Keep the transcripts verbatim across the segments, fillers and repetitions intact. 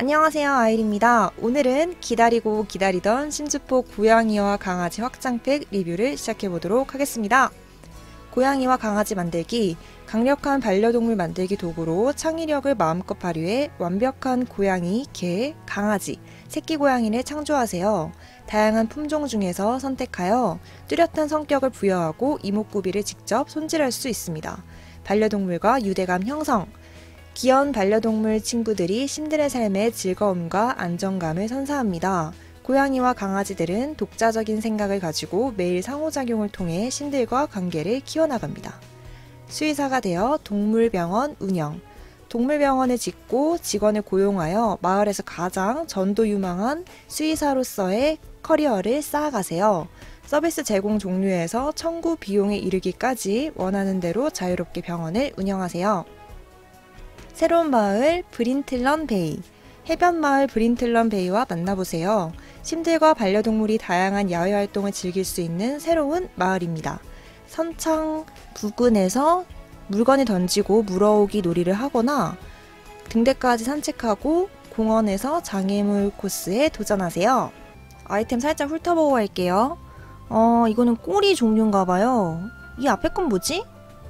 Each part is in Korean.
안녕하세요, 아일입니다. 오늘은 기다리고 기다리던 신주포 고양이와 강아지 확장팩 리뷰를 시작해보도록 하겠습니다. 고양이와 강아지 만들기, 강력한 반려동물 만들기 도구로 창의력을 마음껏 발휘해 완벽한 고양이, 개, 강아지, 새끼 고양이를 창조하세요. 다양한 품종 중에서 선택하여 뚜렷한 성격을 부여하고 이목구비를 직접 손질할 수 있습니다. 반려동물과 유대감 형성, 귀여운 반려동물 친구들이 신들의 삶의 즐거움과 안정감을 선사합니다. 고양이와 강아지들은 독자적인 생각을 가지고 매일 상호작용을 통해 신들과 관계를 키워나갑니다. 수의사가 되어 동물병원 운영, 동물병원을 짓고 직원을 고용하여 마을에서 가장 전도 유망한 수의사로서의 커리어를 쌓아가세요. 서비스 제공 종류에서 청구 비용에 이르기까지 원하는 대로 자유롭게 병원을 운영하세요. 새로운 마을 브린틀런 베이, 해변 마을 브린틀런 베이와 만나보세요. 신들과 반려동물이 다양한 야외 활동을 즐길 수 있는 새로운 마을입니다. 선창 부근에서 물건을 던지고 물어오기 놀이를 하거나 등대까지 산책하고 공원에서 장애물 코스에 도전하세요. 아이템 살짝 훑어보고 갈게요. 어, 이거는 꼬리 종류인가봐요. 이 앞에 건 뭐지?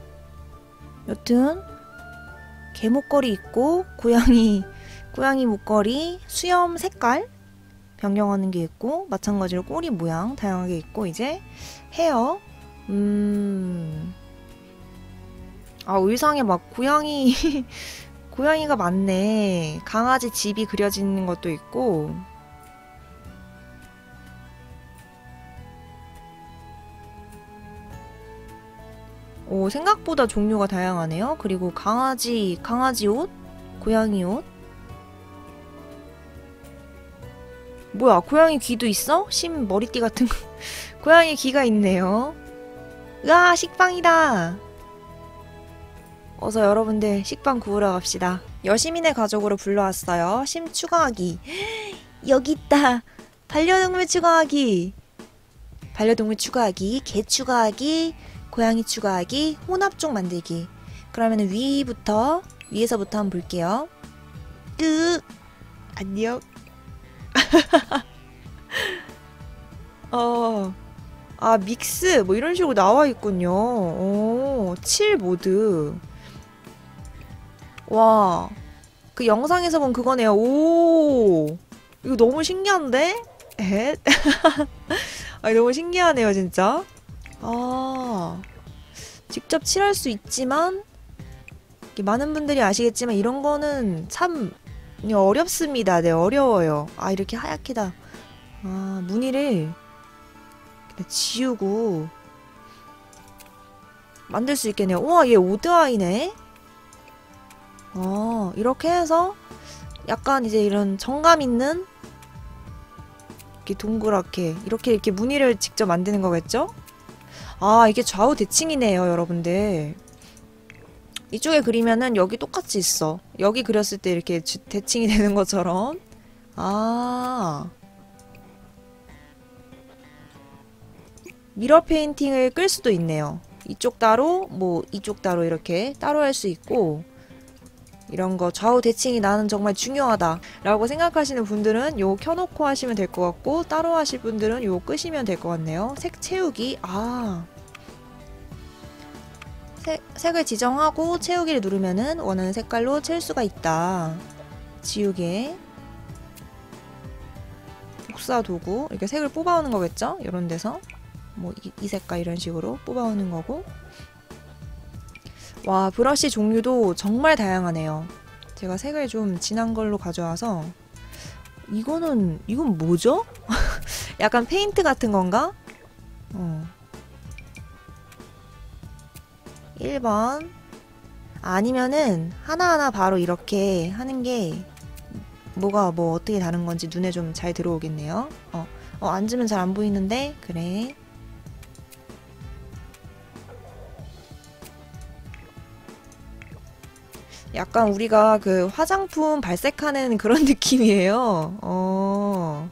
여튼 개 목걸이 있고 고양이 고양이 목걸이, 수염 색깔 변경하는 게 있고 마찬가지로 꼬리 모양 다양하게 있고 이제 헤어 음... 아 의상에 막 고양이 고양이가 많네. 강아지 집이 그려지는 것도 있고 오, 생각보다 종류가 다양하네요. 그리고 강아지, 강아지 옷, 고양이 옷. 뭐야, 고양이 귀도 있어? 심 머리띠 같은 거. 고양이 귀가 있네요. 으아, 식빵이다. 어서 여러분들 식빵 구우러 갑시다. 여시민의 가족으로 불러왔어요. 심 추가하기. 여기 있다. 반려동물 추가하기. 반려동물 추가하기, 개 추가하기, 고양이 추가하기, 혼합종 만들기. 그러면 위부터 위에서부터 한번 볼게요. 끝. 안녕. 어, 아 믹스 뭐 이런 식으로 나와 있군요. 오, 칠 모드. 와, 그 영상에서 본 그거네요. 오, 이거 너무 신기한데? 에? 아, 너무 신기하네요, 진짜. 아, 직접 칠할 수 있지만 많은 분들이 아시겠지만 이런 거는 참 어렵습니다. 네, 어려워요. 아, 이렇게 하얗게 다 아, 무늬를 지우고 만들 수 있겠네요. 우와, 얘 오드아이네. 어, 이렇게 해서 약간 이제 이런 정감 있는 이렇게 동그랗게 이렇게 이렇게 무늬를 직접 만드는 거겠죠? 아, 이게 좌우 대칭이네요, 여러분들. 이쪽에 그리면은 여기 똑같이 있어. 여기 그렸을 때 이렇게 주, 대칭이 되는 것처럼. 아. 미러 페인팅을 끌 수도 있네요. 이쪽 따로, 뭐 이쪽 따로 이렇게 따로 할 수 있고 이런 거 좌우 대칭이 나는 정말 중요하다 라고 생각하시는 분들은 요거 켜놓고 하시면 될 것 같고 따로 하실 분들은 요거 끄시면 될 것 같네요. 색 채우기. 아. 색, 색을 지정하고 채우기를 누르면은 원하는 색깔로 채울 수가 있다. 지우개, 복사 도구, 이렇게 색을 뽑아오는 거겠죠? 이런 데서 뭐 이, 이 색깔 이런 식으로 뽑아오는 거고. 와, 브러쉬 종류도 정말 다양하네요. 제가 색을 좀 진한 걸로 가져와서 이거는 이건 뭐죠? 약간 페인트 같은 건가? 어. 일 번. 아니면은 하나하나 바로 이렇게 하는 게 뭐가 뭐 어떻게 다른 건지 눈에 좀 잘 들어오겠네요. 어, 어 앉으면 잘 안 보이는데 그래. 약간 우리가 그 화장품 발색하는 그런 느낌이에요. 어.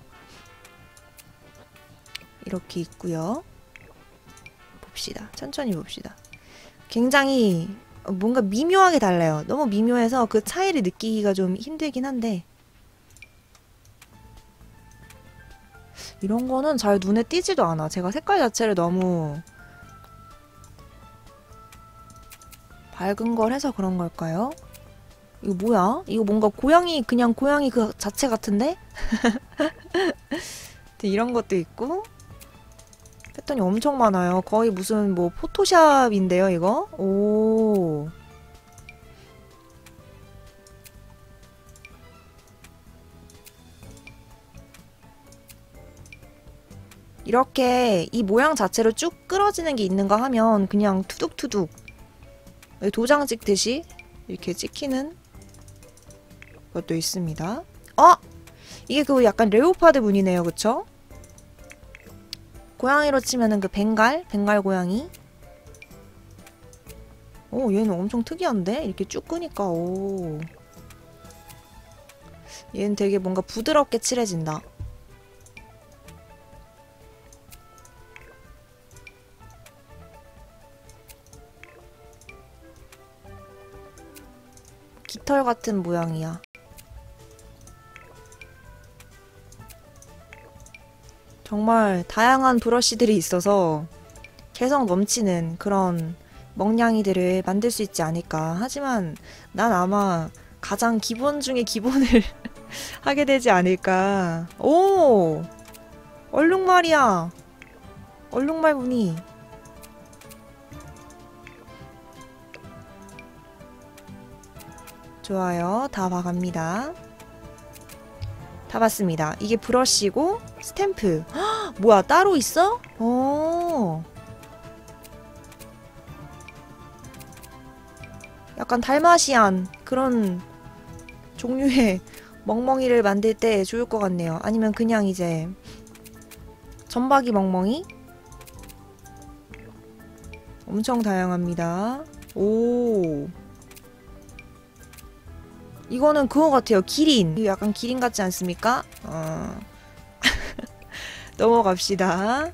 이렇게 있고요. 봅시다. 천천히 봅시다. 굉장히 뭔가 미묘하게 달라요. 너무 미묘해서 그 차이를 느끼기가 좀 힘들긴 한데 이런 거는 잘 눈에 띄지도 않아. 제가 색깔 자체를 너무 밝은 걸 해서 그런 걸까요? 이거 뭐야? 이거 뭔가 고양이, 그냥 고양이 그 자체 같은데? 이런 것도 있고. 패턴이 엄청 많아요. 거의 무슨 뭐 포토샵인데요, 이거? 오. 이렇게 이 모양 자체로 쭉 끌어지는 게 있는가 하면 그냥 투둑투둑 도장 찍듯이 이렇게 찍히는 것도 있습니다. 어! 이게 그 약간 레오파드 무늬네요, 그쵸? 고양이로 치면은 그 벵갈? 벵갈 고양이? 오, 얘는 엄청 특이한데? 이렇게 쭉 끄니까, 오. 얘는 되게 뭔가 부드럽게 칠해진다. 깃털 같은 모양이야. 정말 다양한 브러쉬들이 있어서 개성 넘치는 그런 먹냥이들을 만들 수 있지 않을까. 하지만 난 아마 가장 기본 중에 기본을 하게 되지 않을까. 오! 얼룩말이야. 얼룩말 무늬. 좋아요. 다 봐갑니다. 다 봤습니다. 이게 브러쉬고 스탬프. 헉, 뭐야, 따로 있어? 어. 약간 달마시안 그런 종류의 멍멍이를 만들 때 좋을 것 같네요. 아니면 그냥 이제 점박이 멍멍이? 엄청 다양합니다. 오. 이거는 그거 같아요. 기린. 이거 약간 기린 같지 않습니까? 어. 넘어갑시다.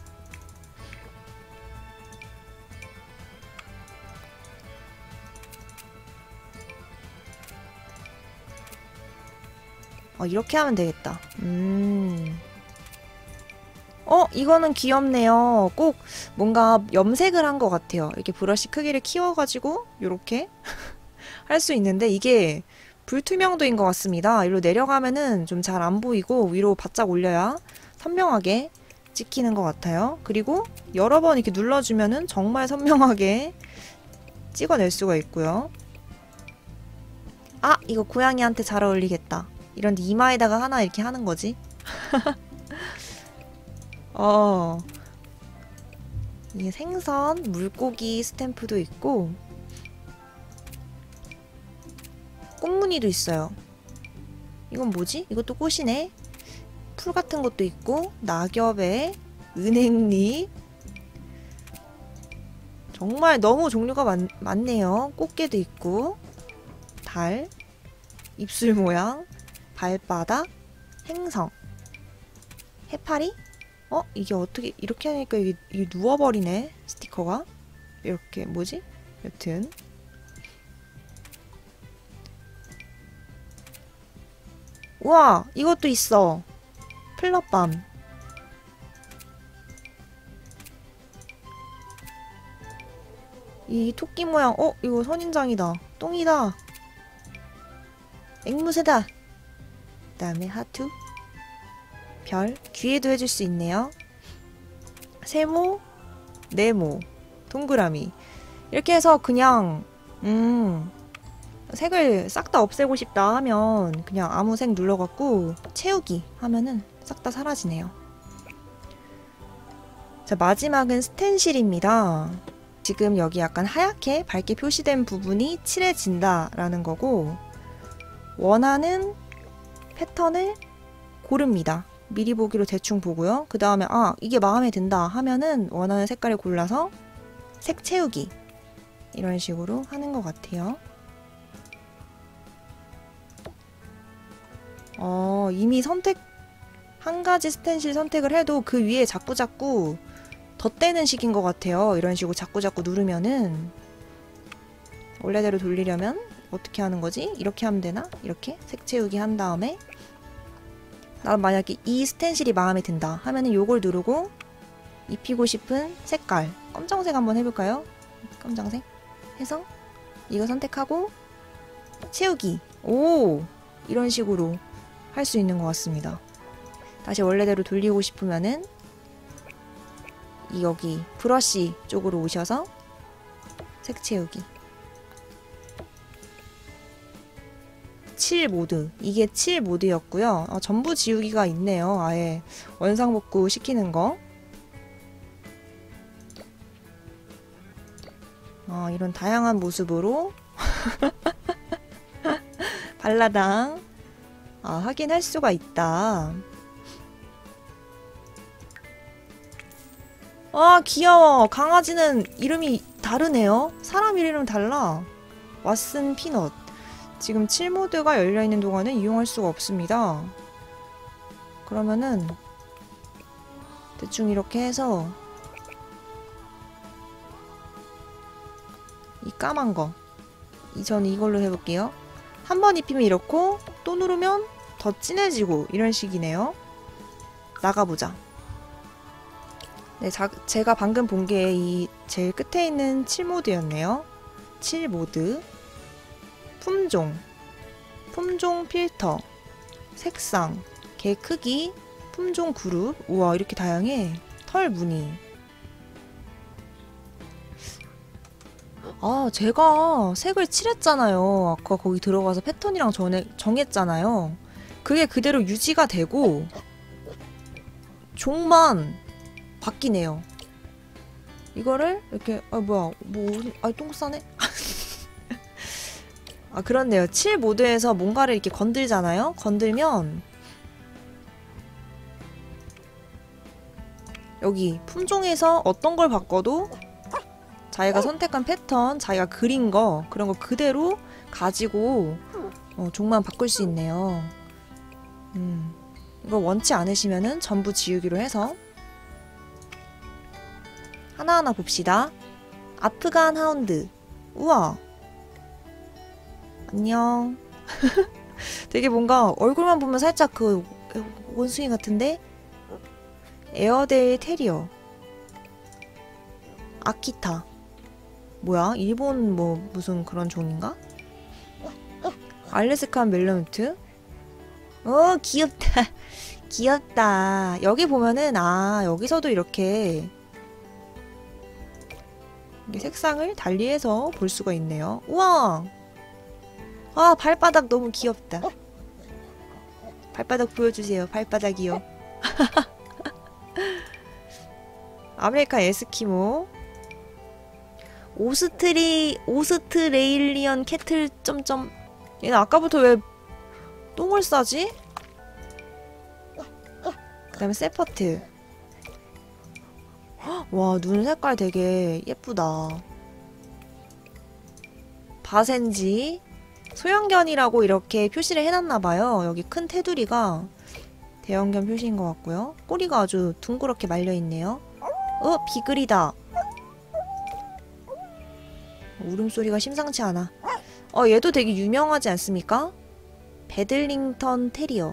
어, 이렇게 하면 되겠다. 음. 어, 이거는 귀엽네요. 꼭 뭔가 염색을 한 것 같아요. 이렇게 브러쉬 크기를 키워가지고 요렇게 할 수 있는데 이게 불투명도인 것 같습니다. 이리로 내려가면은 좀 잘 안 보이고 위로 바짝 올려야 선명하게 찍히는 것 같아요. 그리고 여러 번 이렇게 눌러주면은 정말 선명하게 찍어낼 수가 있고요. 아! 이거 고양이한테 잘 어울리겠다. 이런데 이마에다가 하나 이렇게 하는 거지. 어. 이게 생선, 물고기 스탬프도 있고 꽃무늬도 있어요. 이건 뭐지? 이것도 꽃이네. 풀 같은 것도 있고 낙엽에 은행잎. 정말 너무 종류가 많, 많네요. 꽃게도 있고 달, 입술 모양, 발바닥, 행성, 해파리? 어? 이게 어떻게 이렇게 하니까 이게, 이게 누워버리네. 스티커가 이렇게 뭐지? 여튼 우와! 이것도 있어. 플럿밤. 이 토끼 모양. 어? 이거 선인장이다. 똥이다. 앵무새다. 그 다음에 하트, 별, 귀에도 해줄 수 있네요. 세모, 네모, 동그라미. 이렇게 해서 그냥 음 색을 싹 다 없애고 싶다 하면 그냥 아무 색 눌러갖고 채우기 하면은 싹 다 사라지네요. 자, 마지막은 스텐실입니다. 지금 여기 약간 하얗게 밝게 표시된 부분이 칠해진다 라는 거고 원하는 패턴을 고릅니다. 미리 보기로 대충 보고요. 그 다음에 아 이게 마음에 든다 하면은 원하는 색깔을 골라서 색 채우기 이런 식으로 하는 것 같아요. 어, 이미 선택 한 가지 스텐실 선택을 해도 그 위에 자꾸자꾸 덧대는 식인 것 같아요. 이런 식으로 자꾸자꾸 누르면은 원래대로 돌리려면 어떻게 하는 거지? 이렇게 하면 되나? 이렇게 색 채우기 한 다음에 난 만약에 이 스텐실이 마음에 든다 하면은 요걸 누르고 입히고 싶은 색깔 검정색 한번 해볼까요? 검정색 해서 이거 선택하고 채우기. 오! 이런 식으로 할 수 있는 것 같습니다. 다시 원래대로 돌리고 싶으면은 이 여기 브러쉬 쪽으로 오셔서 색 채우기. 칠 모드. 이게 칠 모드였고요. 아, 전부 지우기가 있네요. 아예 원상복구 시키는 거. 아, 이런 다양한 모습으로 발라당 아, 확인할 수가 있다. 아, 귀여워. 강아지는 이름이 다르네요. 사람 이름은 달라. 왓슨 피넛. 지금 칠 모드가 열려있는 동안은 이용할 수가 없습니다. 그러면은 대충 이렇게 해서 이 까만 거 이 저는 이걸로 해볼게요. 한 번 입히면 이렇고 또 누르면 더 진해지고 이런 식이네요. 나가보자. 네, 자, 제가 방금 본 게 이 제일 끝에 있는 칠 모드였네요. 칠 모드 품종, 품종 필터, 색상, 개 크기, 품종 그룹. 우와, 이렇게 다양해. 털 무늬. 아, 제가 색을 칠했잖아요. 아까 거기 들어가서 패턴이랑 전에 정했잖아요. 그게 그대로 유지가 되고 종만 바뀌네요. 이거를 이렇게 아 뭐야 뭐 아 똥 싸네. 아, 그렇네요. 칠 모드에서 뭔가를 이렇게 건들잖아요. 건들면 여기 품종에서 어떤 걸 바꿔도 자기가 선택한 패턴, 자기가 그린 거 그런 거 그대로 가지고 어, 종만 바꿀 수 있네요. 음, 이거 원치 않으시면은 전부 지우기로 해서 하나하나 봅시다. 아프간 하운드. 우와. 안녕. 되게 뭔가 얼굴만 보면 살짝 그 원숭이 같은데? 에어데일 테리어. 아키타. 뭐야? 일본 뭐 무슨 그런 종인가? 알래스칸 멜로누트. 오, 귀엽다. 귀엽다. 여기 보면은 아 여기서도 이렇게 이게 색상을 달리해서 볼 수가 있네요. 우와! 아, 발바닥 너무 귀엽다. 발바닥 보여주세요. 발바닥이요. 아메리칸 에스키모. 오스트리 오스트레일리언 캐틀 점점. 얘는 아까부터 왜 똥을 싸지? 그 다음에 세퍼트. 와, 눈 색깔 되게 예쁘다. 바센지. 소형견이라고 이렇게 표시를 해놨나봐요. 여기 큰 테두리가 대형견 표시인 것 같고요. 꼬리가 아주 둥그렇게 말려있네요. 어? 비글이다. 울음소리가 심상치 않아. 어, 얘도 되게 유명하지 않습니까? 베들링턴 테리어.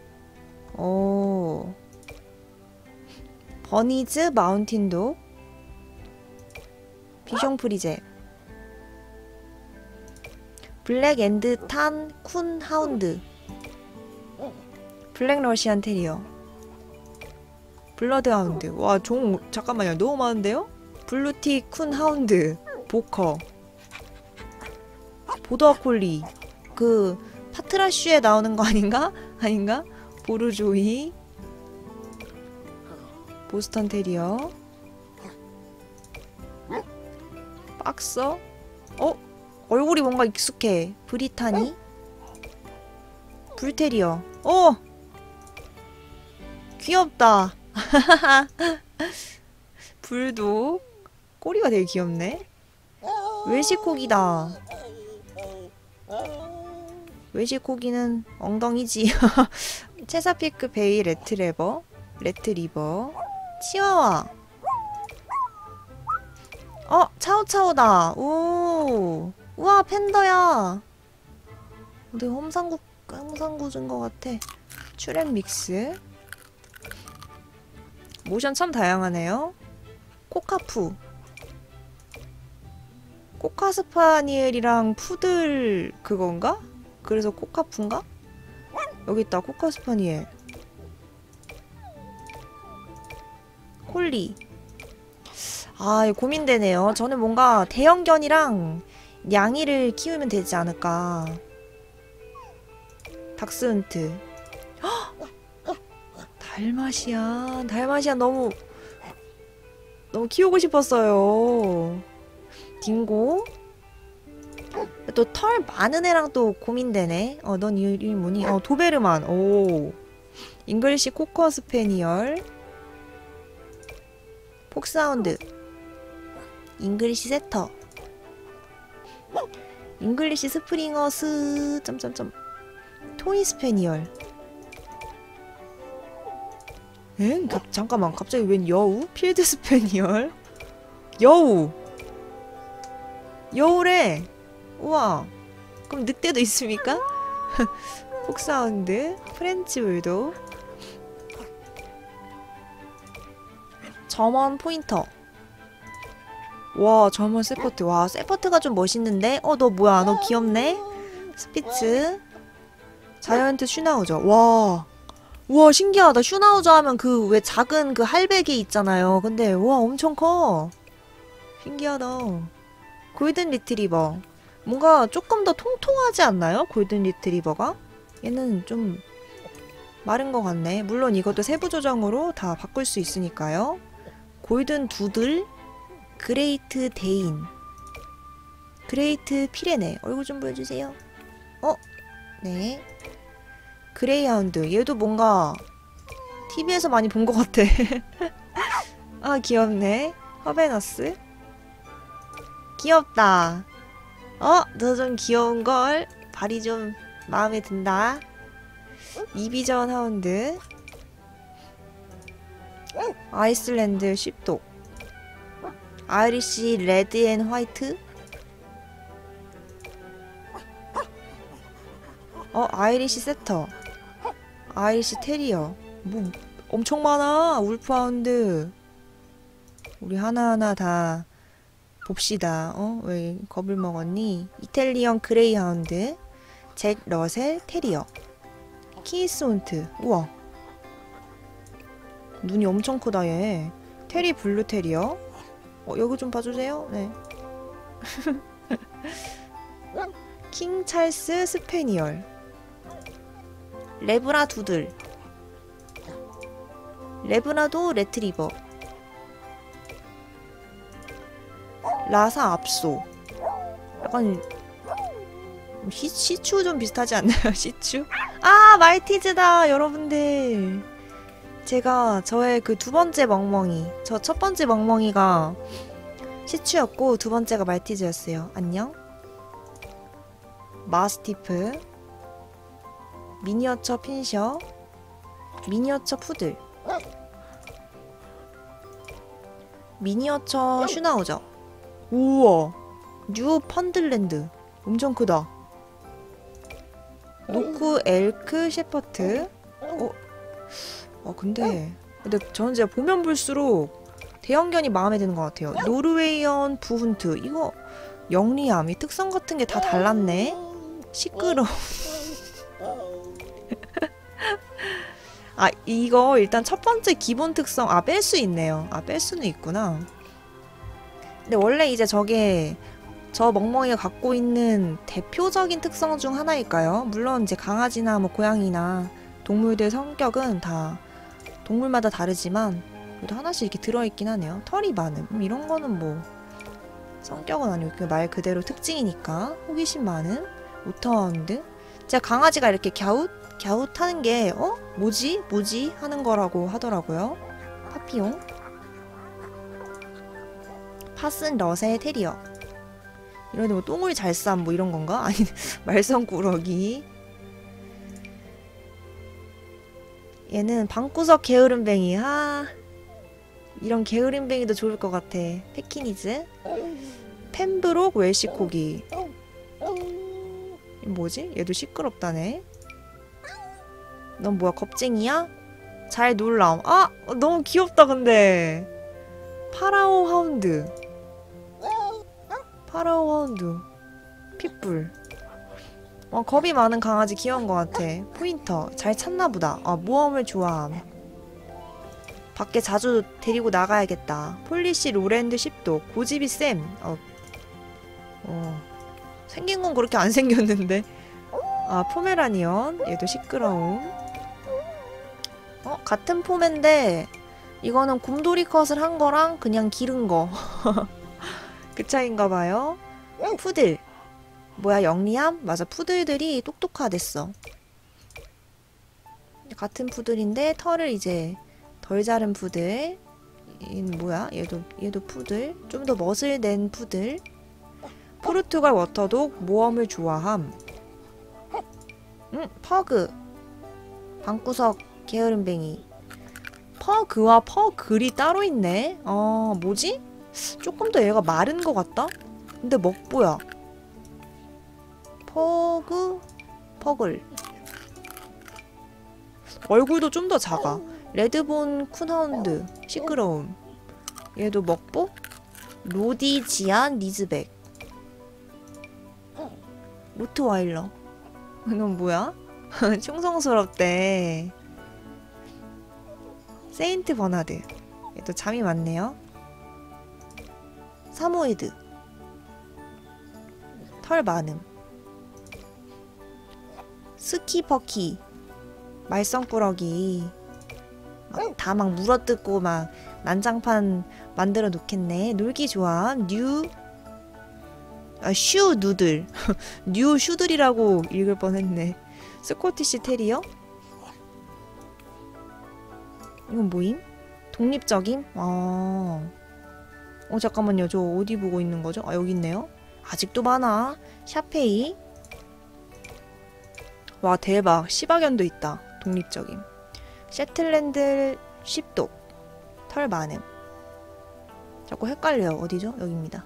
오. 버니즈 마운틴독. 비숑 프리제. 블랙 앤드 탄 쿤 하운드. 블랙 러시안 테리어. 블러드 하운드. 와, 종 잠깐만요. 너무 많은데요? 블루티 쿤 하운드. 보커. 보더 콜리. 그 파트라슈에 나오는 거 아닌가? 아닌가? 보르조이. 보스턴 테리어. 박서. 어? 얼굴이 뭔가 익숙해. 브리타니. 불테리어. 어! 귀엽다. 불도. 꼬리가 되게 귀엽네. 웰시코기다. 웰시코기는 엉덩이지. 체사피크 베이 레트레버. 레트리버. 치와와. 어! 차오차오다. 오! 우와, 팬더야. 어디 험상구, 험상구인 것 같아. 츄렌 믹스. 모션 참 다양하네요. 코카푸. 코카스파니엘이랑 푸들 그건가? 그래서 코카푸인가? 여기 있다. 코카스파니엘. 콜리. 아, 이거 고민되네요. 저는 뭔가 대형견이랑 냥이를 키우면 되지 않을까. 닥스훈트. 달마시안. 달마시안 너무 너무 키우고 싶었어요. 딩고. 또 털 많은 애랑 또 고민되네. 어, 넌 이름이 뭐니? 어, 도베르만. 오. 잉글리시 코커 스페니얼. 폭사운드. 잉글리시 세터. 잉글리시 스프링어스. 점점점. 토이 스페니얼. 엥? 가, 잠깐만. 갑자기 웬 여우? 필드 스페니얼? 여우. 여우래. 우와. 그럼 늑대도 있습니까? 폭사운드. 프렌치 불도. 점원 포인터. 와, 점원 세퍼트. 와, 세퍼트가 좀 멋있는데? 어, 너 뭐야? 너 귀엽네? 스피츠. 자이언트 슈나우저. 와. 우와, 신기하다. 슈나우저 하면 그 왜 작은 그 할배기 있잖아요. 근데 와, 엄청 커. 신기하다. 골든 리트리버. 뭔가 조금 더 통통하지 않나요? 골든 리트리버가? 얘는 좀 마른 것 같네. 물론 이것도 세부 조정으로 다 바꿀 수 있으니까요. 골든 두들. 그레이트 데인. 그레이트 피레네. 얼굴 좀 보여주세요. 어? 네. 그레이하운드. 얘도 뭔가 티비에서 많이 본 것 같아. 아, 귀엽네. 허베너스. 귀엽다. 어? 너 좀 귀여운걸? 발이 좀 마음에 든다. 이비전 하운드. 아이슬란드 쉽독. 아이리시 레드 앤 화이트. 어? 아이리시 세터. 아이리시 테리어. 뭐 엄청 많아. 울프하운드. 우리 하나하나 다 봅시다. 어? 왜 겁을 먹었니? 이탈리언 그레이하운드. 잭 러셀 테리어. 키스온트. 우와. 눈이 엄청 크다 얘. 테리 블루 테리어. 어, 여기 좀 봐주세요. 네. 킹 찰스 스페니얼. 레브라 두들. 레브라도 레트리버. 라사 압소. 약간 시, 시추 좀 비슷하지 않나요? 시추? 아, 말티즈다 여러분들. 제가 저의 그 두 번째 멍멍이, 저 첫 번째 멍멍이가 시추였고 두 번째가 말티즈였어요. 안녕. 마스티프. 미니어처 핀셔. 미니어처 푸들. 미니어처 슈나우저. 우와. 뉴 펀들랜드. 엄청 크다. 노크 엘크 셰퍼트. 어? 어 근데 근데 저는 진짜 보면 볼수록 대형견이 마음에 드는 것 같아요. 노르웨이언 부훈트. 이거 영리함. 이 특성 같은 게 다 달랐네. 시끄러. 아, 이거 일단 첫 번째 기본 특성. 아, 뺄 수 있네요. 아, 뺄 수는 있구나. 근데 원래 이제 저게 저 멍멍이가 갖고 있는 대표적인 특성 중 하나일까요? 물론 이제 강아지나 뭐 고양이나 동물들 성격은 다 동물마다 다르지만 그래도 하나씩 이렇게 들어있긴 하네요. 털이 많음. 음, 이런 거는 뭐 성격은 아니고 그 말 그대로 특징이니까. 호기심 많음. 오터하운드. 제가 강아지가 이렇게 갸웃? 갸웃 하는 게 어? 뭐지? 뭐지? 하는 거라고 하더라고요. 파피용. 파슨 러셀 테리어. 이런데 뭐 똥을 잘 쌈 뭐 이런 건가? 아니, 말썽꾸러기. 얘는 방구석 게으름뱅이. 아, 이런 게으름뱅이도 좋을 것 같아. 패키니즈. 펜브록 웰시코기. 뭐지? 얘도 시끄럽다네. 넌 뭐야, 겁쟁이야? 잘 놀람. 아! 너무 귀엽다, 근데. 파라오 하운드. 파라오 하운드. 핏불. 어, 겁이 많은 강아지 귀여운 것 같아. 포인터. 잘 찾나보다. 아, 모험을 좋아함. 밖에 자주 데리고 나가야겠다. 폴리시 로랜드 십도. 고집이 쌤. 어. 어. 생긴 건 그렇게 안 생겼는데. 아, 포메라니언. 얘도 시끄러움. 어, 같은 포메인데 이거는 곰돌이 컷을 한 거랑 그냥 기른 거. 그 차이인가 봐요. 푸들. 뭐야, 영리함? 맞아, 푸들들이 똑똑하댔어. 같은 푸들인데 털을 이제 덜 자른 푸들. 얘는 뭐야? 얘도 얘도 푸들. 좀 더 멋을 낸 푸들. 포르투갈 워터독. 모험을 좋아함. 응, 퍼그. 방구석 게으름뱅이. 퍼그와 퍼글이 따로 있네. 어, 뭐지? 조금 더 얘가 마른 것 같다? 근데 먹보야. 퍼그, 퍼글. 얼굴도 좀 더 작아. 레드본 쿤하운드. 시끄러움. 얘도 먹보? 로디지안 리즈백. 로트와일러. 넌 뭐야? 충성스럽대. 세인트 버나드. 얘도 잠이 많네요. 사모이드. 털 많음. 스키퍼키. 말썽꾸러기. 다 막 물어뜯고 막 난장판 만들어 놓겠네. 놀기 좋아. 뉴 아, 슈 누들. 뉴 슈들이라고 읽을 뻔했네. 스코티시 테리어? 이건 뭐임? 독립적임? 아. 어, 잠깐만요. 저 어디 보고 있는 거죠? 아, 여기 있네요. 아직도 많아. 샤페이. 와, 대박. 시바견도 있다. 독립적임. 셰틀랜드 십독. 털 많음. 자꾸 헷갈려요. 어디죠? 여기입니다.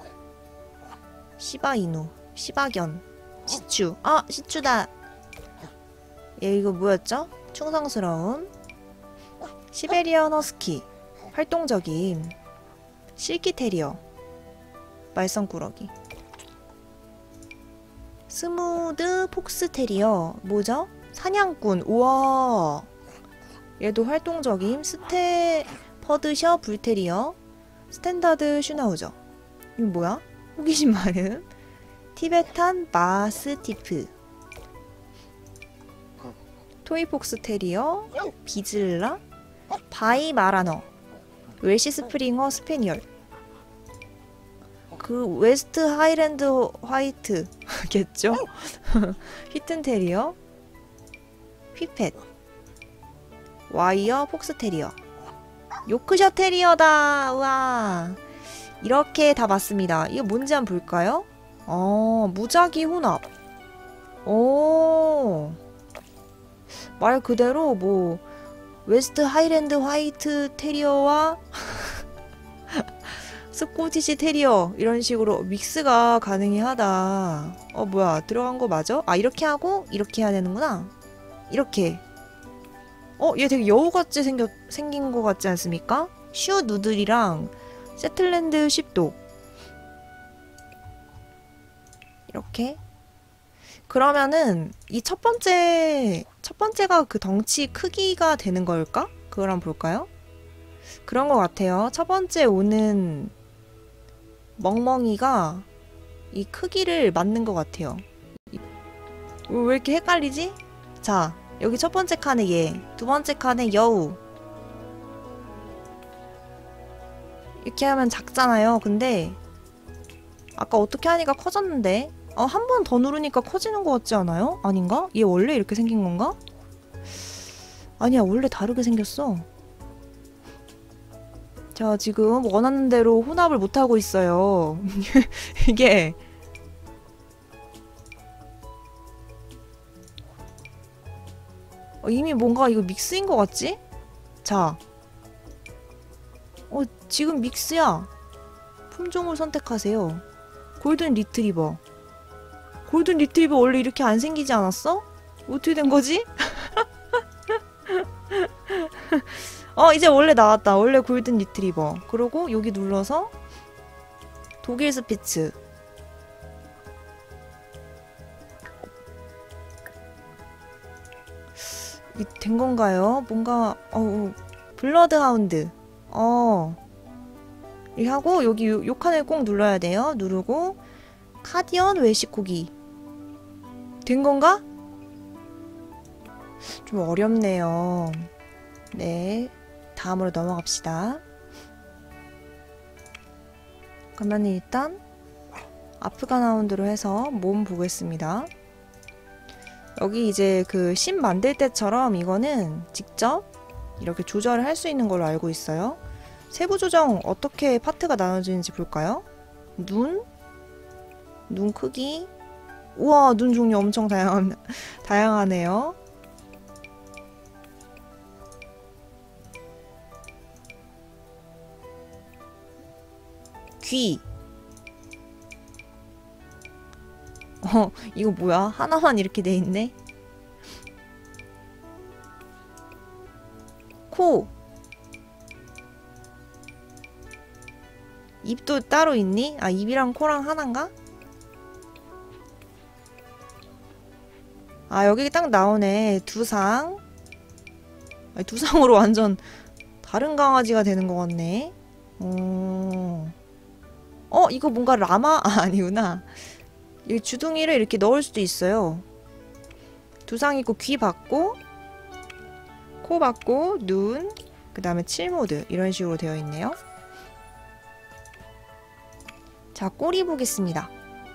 시바이누. 시바견. 시추. 아, 시추다. 얘 이거 뭐였죠? 충성스러움. 시베리안 허스키. 활동적임. 실키 테리어. 말썽꾸러기. 스무드 폭스 테리어. 뭐죠? 사냥꾼. 우와. 얘도 활동적임. 스테퍼드셔 불테리어. 스탠다드 슈나우저. 이거 뭐야? 호기심 많음. 티베탄 마스티프. 토이폭스 테리어. 비즐라. 바이마라너. 웰시 스프링어 스페니얼. 그 웨스트 하이랜드 화이트 겠죠? 휘튼 테리어. 휘펫. 와이어 폭스 테리어. 요크셔 테리어다. 우와. 이렇게 다 봤습니다. 이거 뭔지 한번 볼까요? 어, 무작위 혼합. 오. 말 그대로 뭐 웨스트 하이랜드 화이트 테리어와 스코티시 테리어 이런 식으로 믹스가 가능이 하다. 어, 뭐야, 들어간 거 맞아? 아, 이렇게 하고 이렇게 해야 되는구나. 이렇게. 어, 얘 되게 여우같이 생겨, 생긴 거 같지 않습니까? 슈 누들이랑 셰틀랜드 십독. 이렇게. 그러면은 이 첫 번째 첫 번째가 그 덩치 크기가 되는 걸까? 그걸 한번 볼까요? 그런 것 같아요. 첫 번째 오는 멍멍이가 이 크기를 맞는 것 같아요. 왜 이렇게 헷갈리지? 자, 여기 첫 번째 칸에 얘, 두 번째 칸에 여우. 이렇게 하면 작잖아요. 근데 아까 어떻게 하니까 커졌는데? 어, 한 번 더 누르니까 커지는 것 같지 않아요? 아닌가? 얘 원래 이렇게 생긴 건가? 아니야, 원래 다르게 생겼어. 자, 지금 원하는 대로 혼합을 못하고 있어요. 이게 어, 이미 뭔가 이거 믹스인 것 같지? 자, 어, 지금 믹스야. 품종을 선택하세요. 골든 리트리버. 골든 리트리버 원래 이렇게 안 생기지 않았어? 어떻게 된 거지? 어, 이제 원래 나왔다. 원래 골든 리트리버. 그리고 여기 눌러서 독일 스피츠. 이게 된 건가요? 뭔가 어 블러드 하운드. 어. 이렇게 하고 여기 요, 요 칸을 꼭 눌러야 돼요. 누르고 카디언 웰시코기. 된 건가? 좀 어렵네요. 네. 다음으로 넘어갑시다. 그러면 일단 아프간 하운드로 해서 몸 보겠습니다. 여기 이제 그 심 만들 때처럼 이거는 직접 이렇게 조절을 할 수 있는 걸로 알고 있어요. 세부 조정 어떻게 파트가 나눠지는지 볼까요? 눈, 눈 크기. 우와, 눈 종류 엄청 다양한, 다양하네요. 귀. 어, 이거 뭐야? 하나만 이렇게 돼 있네. 코. 입도 따로 있니? 아, 입이랑 코랑 하나인가? 아, 여기 딱 나오네. 두상. 아니, 두상으로 완전 다른 강아지가 되는 것 같네. 어, 어 이거 뭔가 라마? 아, 아니구나. 이 주둥이를 이렇게 넣을 수도 있어요. 두상 있고 귀 받고 코 받고 눈, 그 다음에 칠모드 이런 식으로 되어 있네요. 자, 꼬리 보겠습니다.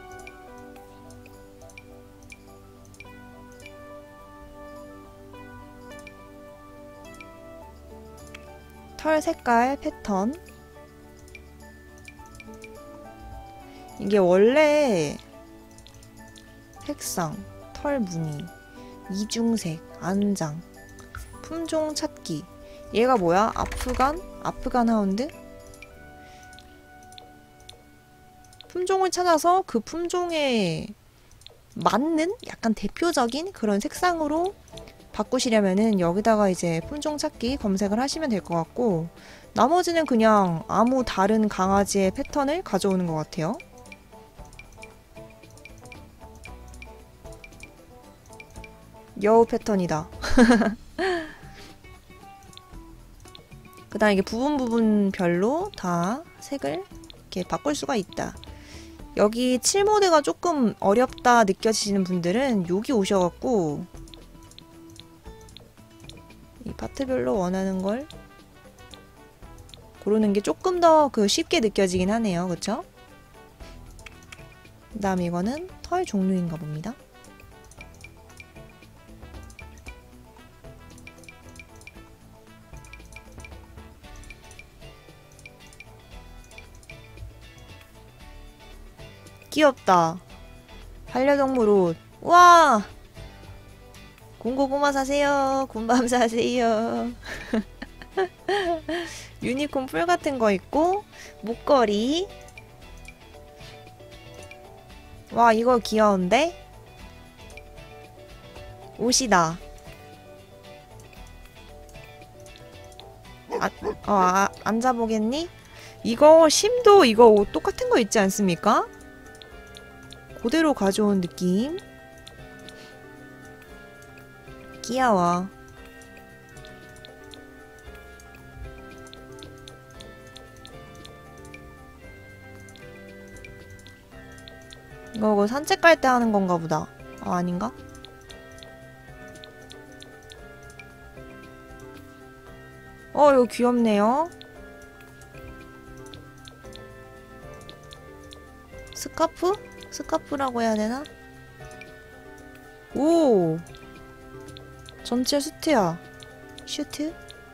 털 색깔 패턴. 이게 원래 색상, 털 무늬, 이중색, 안장, 품종 찾기. 얘가 뭐야? 아프간? 아프간 하운드? 품종을 찾아서 그 품종에 맞는 약간 대표적인 그런 색상으로 바꾸시려면은 여기다가 이제 품종 찾기 검색을 하시면 될 것 같고, 나머지는 그냥 아무 다른 강아지의 패턴을 가져오는 것 같아요. 여우 패턴이다. 그 다음 이게 부분 부분별로 다 색을 이렇게 바꿀 수가 있다. 여기 칠모드가 조금 어렵다 느껴지시는 분들은 여기 오셔갖고 이 파트별로 원하는 걸 고르는 게 조금 더 그 쉽게 느껴지긴 하네요. 그쵸? 그 다음 이거는 털 종류인가 봅니다. 귀엽다. 반려동물 옷. 우와! 군고구마 사세요. 군밤 사세요. 유니콘 풀 같은 거 있고, 목걸이. 와, 이거 귀여운데? 옷이다. 아, 어, 아, 앉아보겠니? 이거 심도 이거 옷 똑같은 거 있지 않습니까? 그대로 가져온 느낌. 귀여워. 이거 뭐 산책 갈 때 하는 건가 보다. 아, 아닌가? 어, 이거 귀엽네요. 스카프? 스카프라고 해야 되나? 오! 전체 수트야. 슈트?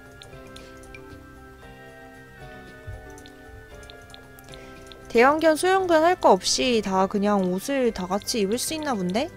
대형견, 소형견 할 거 없이 다 그냥 옷을 다 같이 입을 수 있나 본데?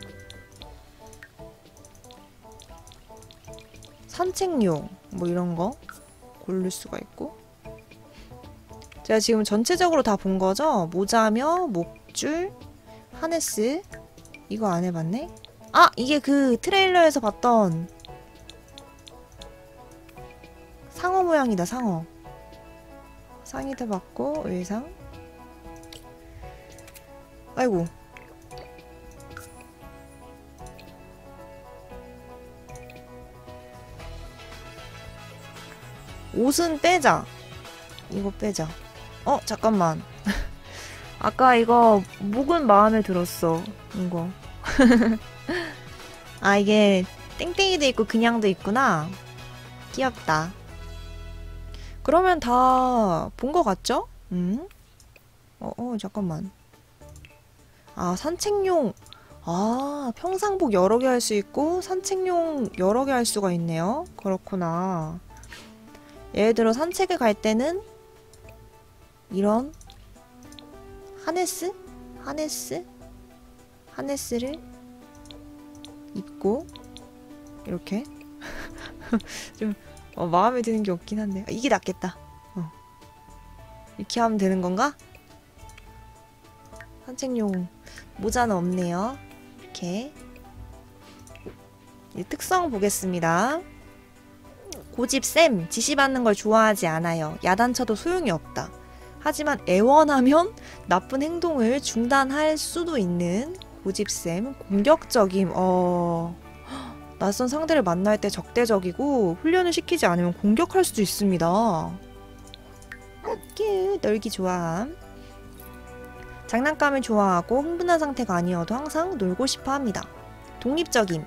산책용 뭐 이런 거 고를 수가 있고. 제가 지금 전체적으로 다 본 거죠? 모자며 목줄, 하네스. 이거 안 해봤네? 아! 이게 그 트레일러에서 봤던 상어 모양이다. 상어. 상의도 받고 의상. 아이고. 옷은 빼자. 이거 빼자. 어 잠깐만. 아까 이거 목은 마음에 들었어. 이거. 아 이게 땡땡이도 있고 그냥도 있구나. 귀엽다. 그러면 다 본 거 같죠? 응? 어, 어 잠깐만. 아 산책용. 아 평상복 여러 개 할 수 있고 산책용 여러 개 할 수가 있네요. 그렇구나. 예를 들어 산책을 갈 때는 이런 하네스? 하네스? 하네스를 입고 이렇게 좀 어, 마음에 드는 게 없긴 한데 아, 이게 낫겠다. 어. 이렇게 하면 되는 건가? 산책용 모자는 없네요. 이렇게 이 특성 보겠습니다. 고집쌤, 지시받는 걸 좋아하지 않아요. 야단쳐도 소용이 없다. 하지만 애원하면 나쁜 행동을 중단할 수도 있는 고집쌤. 공격적임. 어... 낯선 상대를 만날 때 적대적이고 훈련을 시키지 않으면 공격할 수도 있습니다. 끼, 널기 좋아함. 장난감을 좋아하고 흥분한 상태가 아니어도 항상 놀고 싶어 합니다. 독립적임.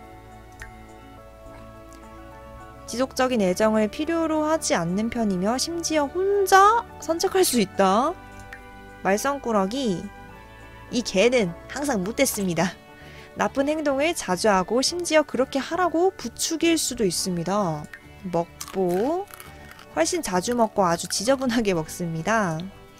지속적인 애정을 필요로 하지 않는 편이며 심지어 혼자 산책할 수 있다. 말썽꾸러기. 이 개는 항상 못됐습니다. 나쁜 행동을 자주 하고 심지어 그렇게 하라고 부추길 수도 있습니다. 먹보. 훨씬 자주 먹고 아주 지저분하게 먹습니다.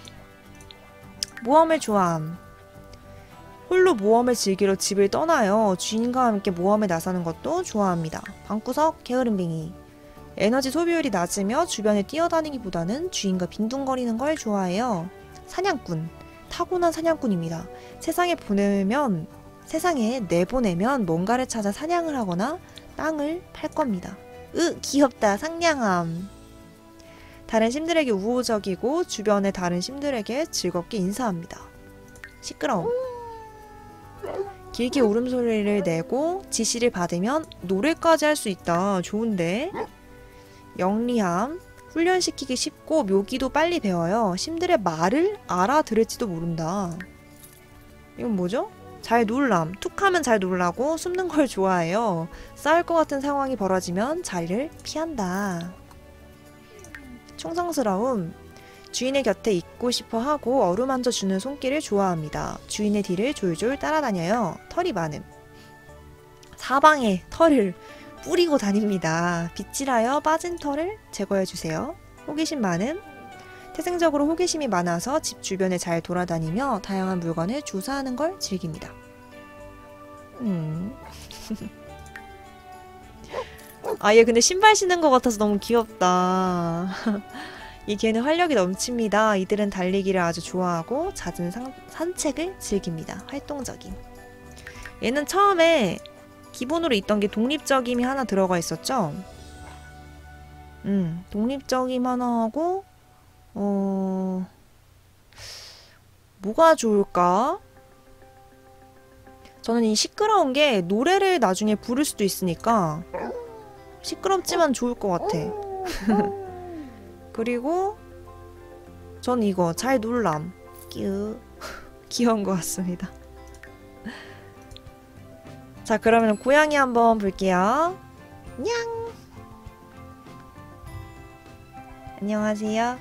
모험을 좋아함. 홀로 모험을 즐기러 집을 떠나요. 주인과 함께 모험에 나서는 것도 좋아합니다. 방구석 게으름뱅이. 에너지 소비율이 낮으며 주변에 뛰어다니기보다는 주인과 빈둥거리는 걸 좋아해요. 사냥꾼. 타고난 사냥꾼입니다. 세상에 보내면 세상에 내보내면 뭔가를 찾아 사냥을 하거나 땅을 팔 겁니다. 으 귀엽다. 상냥함. 다른 심들에게 우호적이고 주변의 다른 심들에게 즐겁게 인사합니다. 시끄러움. 길게 울음소리를 내고 지시를 받으면 노래까지 할 수 있다. 좋은데? 영리함. 훈련시키기 쉽고 묘기도 빨리 배워요. 심들의 말을 알아들을지도 모른다. 이건 뭐죠? 잘 놀람. 툭하면 잘 놀라고 숨는 걸 좋아해요. 싸울 것 같은 상황이 벌어지면 자리를 피한다. 충성스러움. 주인의 곁에 있고 싶어 하고 어루만져 주는 손길을 좋아합니다. 주인의 뒤를 졸졸 따라다녀요. 털이 많음. 사방에 털을 뿌리고 다닙니다. 빗질하여 빠진 털을 제거해주세요. 호기심 많음. 태생적으로 호기심이 많아서 집 주변에 잘 돌아다니며 다양한 물건을 조사하는 걸 즐깁니다. 음. 아, 얘 근데 신발 신는 것 같아서 너무 귀엽다. 이 개는 활력이 넘칩니다. 이들은 달리기를 아주 좋아하고 잦은 상, 산책을 즐깁니다. 활동적임. 얘는 처음에 기본으로 있던 게 독립적임이 하나 들어가 있었죠? 음, 독립적임 하나 하고 어... 뭐가 좋을까? 저는 이 시끄러운 게 노래를 나중에 부를 수도 있으니까 시끄럽지만 좋을 것 같아. 그리고 전 이거 잘 놀람. 끼우. 귀여운 것 같습니다. 자, 그러면 고양이 한번 볼게요. 냥. 안녕하세요.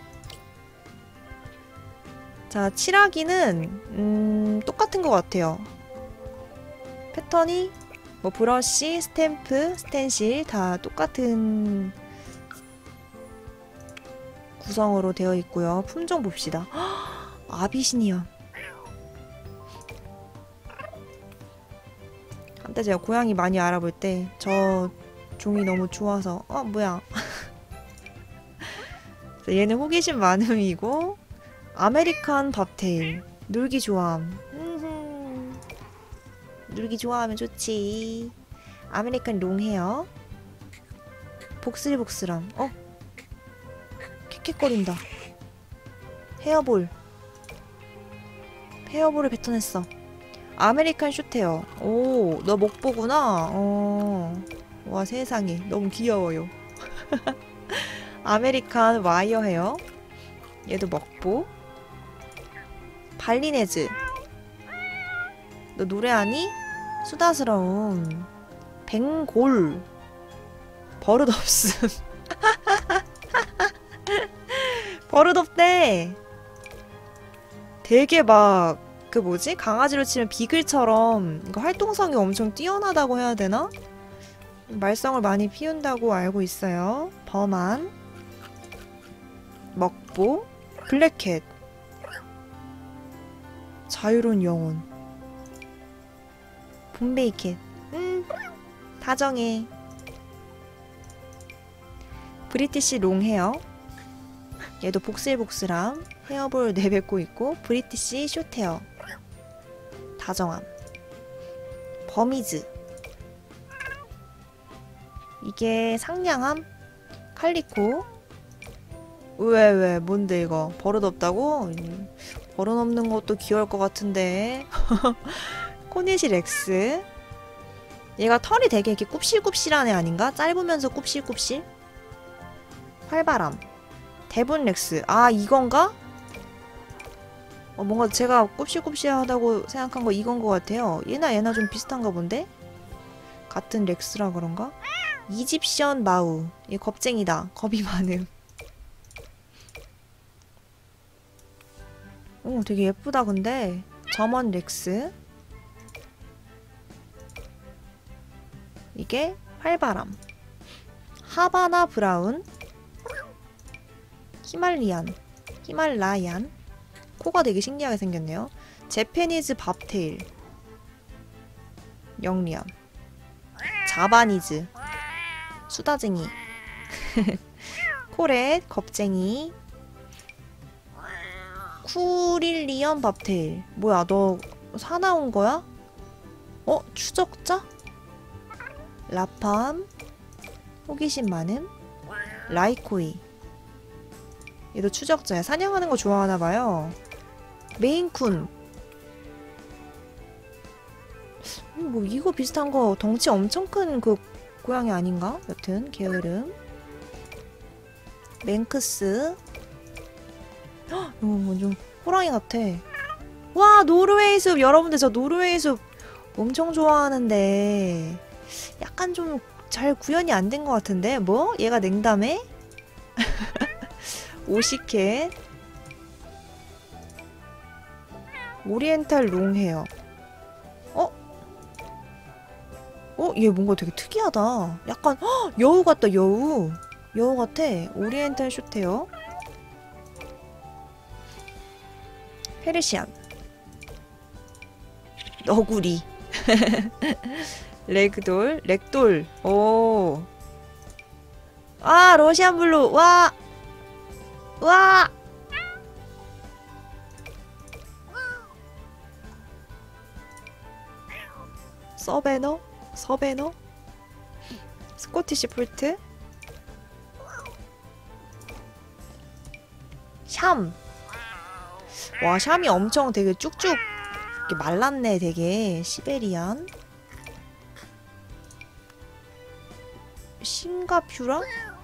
자, 칠하기는 음, 똑같은 것 같아요. 패턴이 뭐 브러쉬, 스탬프, 스텐실 다 똑같은 구성으로 되어 있고요. 품종 봅시다. 아비시니언. 한때 제가 고양이 많이 알아볼 때 저 종이 너무 좋아서 어 뭐야. 얘는 호기심 많음이고 아메리칸 밥테일. 놀기 좋아함. 음흠. 놀기 좋아하면 좋지. 아메리칸 롱헤어. 복슬복슬함. 어? 킥킥거린다. 헤어볼. 헤어볼을 뱉어냈어. 아메리칸 슈테어. 오, 너 먹보구나. 어. 와, 세상에. 너무 귀여워요. 아메리칸 와이어 헤어. 얘도 먹보. 발리네즈. 너 노래하니? 수다스러움. 벵골. 버릇없음. 버릇없대. 되게 막 그 뭐지? 강아지로 치면 비글처럼 이거 활동성이 엄청 뛰어나다고 해야 되나? 말썽을 많이 피운다고 알고 있어요. 범한. 먹보. 블랙캣. 자유로운 영혼. 봄베이캣. 음, 다정해. 브리티시 롱헤어. 얘도 복슬복슬함. 헤어볼 내뱉고 있고. 브리티시 숏헤어. 다정함. 버미즈. 이게 상냥함. 칼리코. 왜, 왜, 뭔데 이거? 버릇없다고? 버릇없는 것도 귀여울 것 같은데. 코니시 렉스. 얘가 털이 되게 이렇게 굽실굽실한 애 아닌가? 짧으면서 굽실굽실? 활바람. 대분 렉스. 아, 이건가? 어, 뭔가 제가 굽실굽실하다고 생각한 거 이건 것 같아요. 얘나 얘나 좀 비슷한가 본데? 같은 렉스라 그런가? 이집션 마우. 얘 겁쟁이다. 겁이 많음. 오, 되게 예쁘다 근데. 점원 렉스. 이게 활바람. 하바나 브라운. 히말리안. 히말라얀. 코가 되게 신기하게 생겼네요. 제페니즈 밥테일. 영리함. 자바니즈. 수다쟁이. 코렛. 겁쟁이. 쿠릴리언 밥테일. 뭐야, 너 사나운 거야? 어? 추적자? 라팜. 호기심 많음. 라이코이. 얘도 추적자야. 사냥하는 거 좋아하나봐요. 메인쿤. 음, 뭐 이거 비슷한 거 덩치 엄청 큰 그 고양이 아닌가? 여튼 게으름. 맹크스. 헉, 이거 완전 호랑이 같아. 와, 노르웨이 숲. 여러분들 저 노르웨이 숲 엄청 좋아하는데 약간 좀 잘 구현이 안 된 것 같은데? 뭐? 얘가 냉담해? 오시캣. 오리엔탈 롱헤어. 어? 어? 얘 뭔가 되게 특이하다. 약간 헉, 여우 같다. 여우. 여우 같아. 오리엔탈 숏헤어. 페르시안. 너구리. 레그돌. 렉돌. 오. 아, 러시안 블루. 와. 와. 서베너? 서베너? 스코티시 폴트. 샴. 와, 샴이 엄청 되게 쭉쭉 이렇게 말랐네. 되게 시베리안. 싱가퓨라?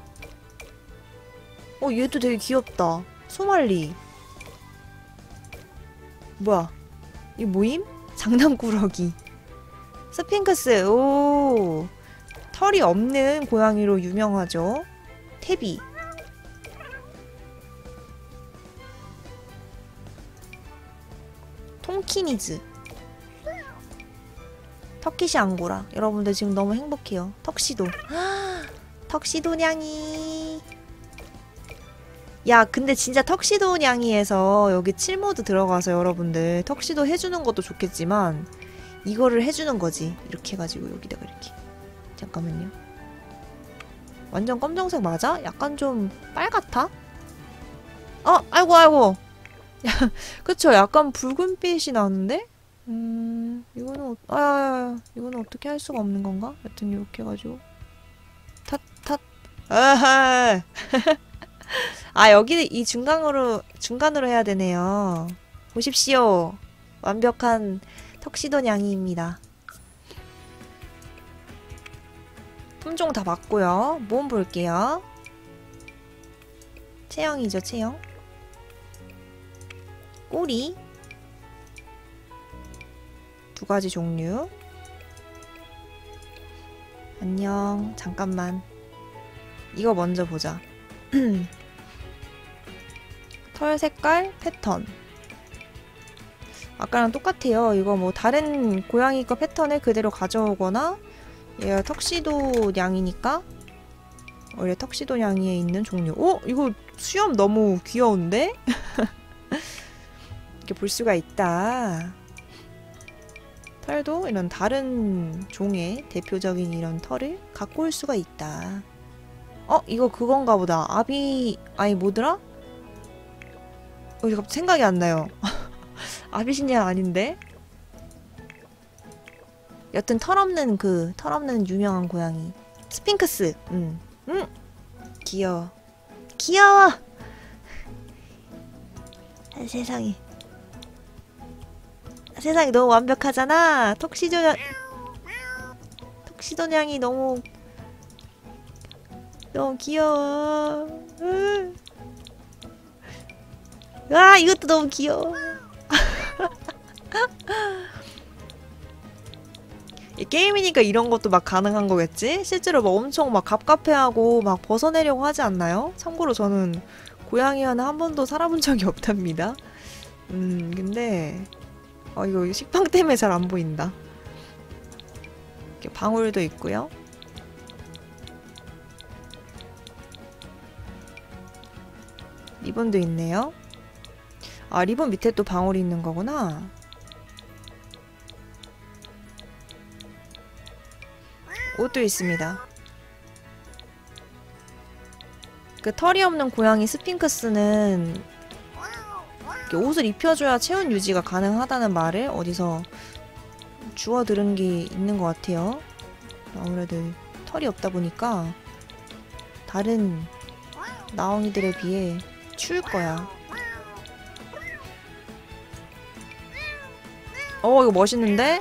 어, 얘도 되게 귀엽다. 소말리. 뭐야, 이 뭐임? 장난꾸러기. 스핑크스. 오, 털이 없는 고양이로 유명하죠. 태비. 통키니즈. 터키시 앙고라. 여러분들 지금 너무 행복해요. 턱시도. 턱시도 냥이. 야, 근데 진짜 턱시도 냥이에서 여기 칠모드 들어가서 여러분들 턱시도 해주는 것도 좋겠지만 이거를 해주는 거지. 이렇게 해가지고 여기다가 이렇게. 잠깐만요. 완전 검정색 맞아? 약간 좀 빨갛다? 어, 아이고 아이고. 야, 그쵸? 약간 붉은빛이 나는데? 음, 이거는 어, 아, 아, 아, 이거는 어떻게 할 수가 없는 건가? 여튼 이렇게 해가지고 탓, 탓. 아하. 아, 여기 이 중간으로, 중간으로 해야 되네요. 보십시오. 완벽한 턱시도 냥이입니다. 품종 다 봤고요. 몸 볼게요. 체형이죠, 체형. 꼬리. 두 가지 종류. 안녕. 잠깐만. 이거 먼저 보자. 털 색깔, 패턴. 아까랑 똑같아요. 이거 뭐 다른 고양이 거 패턴을 그대로 가져오거나 얘가 턱시도 냥이니까 원래 턱시도 냥이에 있는 종류. 어? 이거 수염 너무 귀여운데? 이렇게 볼 수가 있다. 털도 이런 다른 종의 대표적인 이런 털을 갖고 올 수가 있다. 어? 이거 그건가 보다. 아비... 아니 뭐더라? 어, 갑자기 생각이 안 나요. 아비시냐 아닌데? 여튼 털없는 그 털없는 유명한 고양이 스핑크스. 음. 음. 귀여워. 귀여워. 아, 세상에. 세상이 너무 완벽하잖아. 턱시도 냥 턱시도 냥이 너무 너무 귀여워. 으. 아, 이것도 너무 귀여워. 이 게임이니까 이런 것도 막 가능한 거겠지? 실제로 막 엄청 막 갑갑해하고 막 벗어내려고 하지 않나요? 참고로 저는 고양이와는 한 번도 살아본 적이 없답니다. 음, 근데 어, 이거 식빵 때문에 잘 안 보인다. 이렇게 방울도 있고요. 리본도 있네요. 아, 리본 밑에 또 방울이 있는 거구나. 옷도 있습니다. 그 털이 없는 고양이 스핑크스는 옷을 입혀줘야 체온 유지가 가능하다는 말을 어디서 주워 들은 게 있는 것 같아요. 아무래도 털이 없다 보니까 다른 나엉이들에 비해 추울 거야. 어, 이거 멋있는데?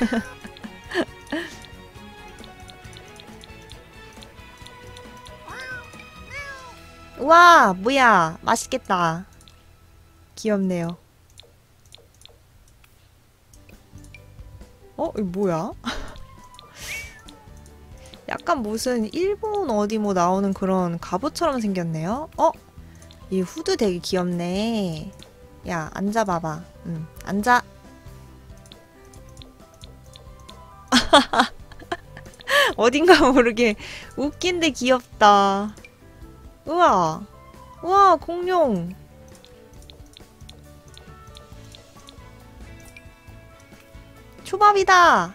우와, 뭐야, 맛있겠다. 귀엽네요. 어? 이거 뭐야? 약간 무슨 일본 어디 뭐 나오는 그런 갑옷처럼 생겼네요? 어? 이 후드 되게 귀엽네. 야, 앉아봐봐. 응, 앉아. 어딘가 모르게 웃긴데 귀엽다. 우와. 우와, 공룡. 초밥이다.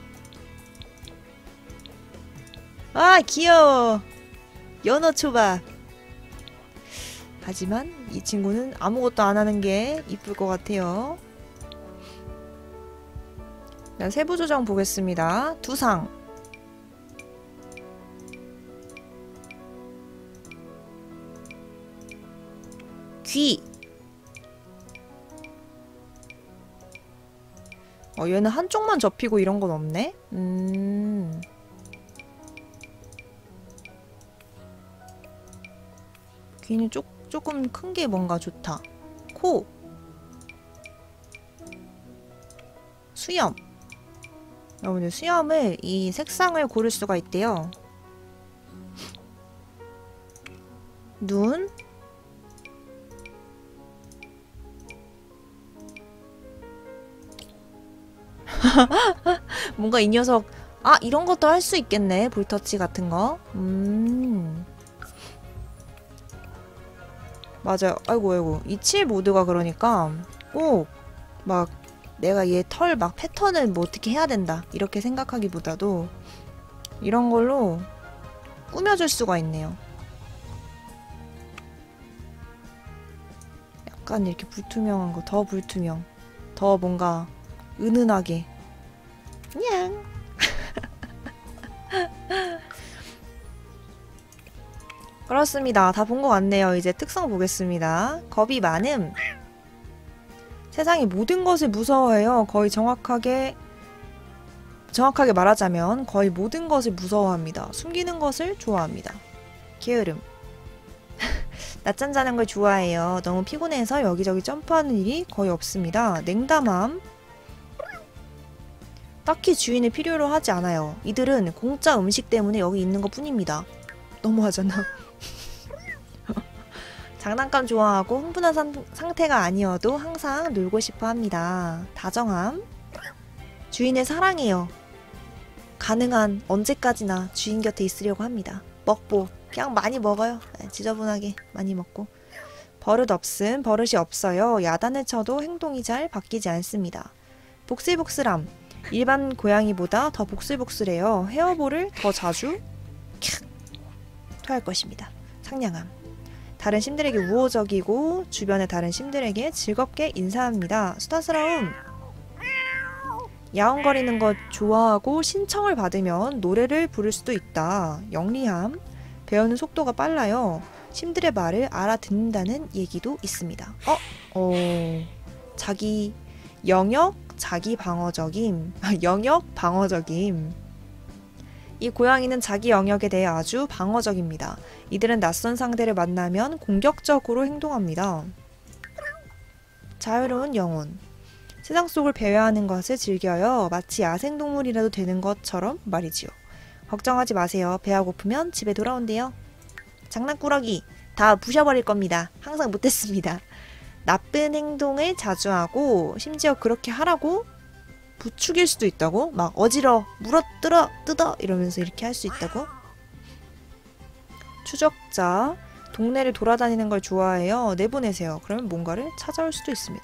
아, 귀여워. 연어 초밥. 하지만 이 친구는 아무것도 안 하는 게 이쁠 것 같아요. 세부 조정 보겠습니다. 두상. 귀. 어, 얘는 한쪽만 접히고 이런 건 없네? 음. 귀는 쪼, 조금 큰 게 뭔가 좋다. 코. 수염. 여러분들 수염을 이 색상을 고를 수가 있대요. 눈. 뭔가 이 녀석 아, 이런 것도 할 수 있겠네. 볼터치 같은 거. 음. 맞아요. 아이고 아이고. 이 칠 모드가 그러니까 꼭 막 내가 얘 털 막 패턴을 뭐 어떻게 해야 된다 이렇게 생각하기보다도 이런 걸로 꾸며줄 수가 있네요. 약간 이렇게 불투명한 거, 더 불투명, 더 뭔가 은은하게. 냥. 그렇습니다. 다 본 것 같네요. 이제 특성 보겠습니다. 겁이 많음. 세상의 모든 것을 무서워해요. 거의 정확하게 정확하게 말하자면 거의 모든 것을 무서워합니다. 숨기는 것을 좋아합니다. 게으름. 낮잠 자는 걸 좋아해요. 너무 피곤해서 여기저기 점프하는 일이 거의 없습니다. 냉담함. 딱히 주인을 필요로 하지 않아요. 이들은 공짜 음식 때문에 여기 있는 것 뿐입니다. 너무하잖아. 장난감 좋아하고 흥분한 상, 상태가 아니어도 항상 놀고 싶어 합니다. 다정함. 주인을 사랑해요. 가능한 언제까지나 주인 곁에 있으려고 합니다. 먹보. 그냥 많이 먹어요. 네, 지저분하게 많이 먹고. 버릇 없음. 버릇이 없어요. 야단을 쳐도 행동이 잘 바뀌지 않습니다. 복슬복슬함. 일반 고양이보다 더 복슬복슬해요. 헤어볼을 더 자주 캬! 토할 것입니다. 상냥함. 다른 심들에게 우호적이고 주변의 다른 심들에게 즐겁게 인사합니다. 수다스러움. 야옹거리는 것 좋아하고 신청을 받으면 노래를 부를 수도 있다. 영리함. 배우는 속도가 빨라요. 심들의 말을 알아듣는다는 얘기도 있습니다. 어? 어... 자기 영역 자기 방어적임. 영역 방어적임. 이 고양이는 자기 영역에 대해 아주 방어적입니다. 이들은 낯선 상대를 만나면 공격적으로 행동합니다. 자유로운 영혼. 세상 속을 배회하는 것을 즐겨요. 마치 야생동물이라도 되는 것처럼 말이지요. 걱정하지 마세요. 배가 고프면 집에 돌아온대요. 장난꾸러기. 다 부셔버릴 겁니다. 항상 못했습니다. 나쁜 행동을 자주 하고 심지어 그렇게 하라고 부추길 수도 있다고? 막 어지러, 물어 뜯어, 뜯어 이러면서 이렇게 할 수 있다고? 추적자. 동네를 돌아다니는 걸 좋아해요. 내보내세요. 그러면 뭔가를 찾아올 수도 있습니다.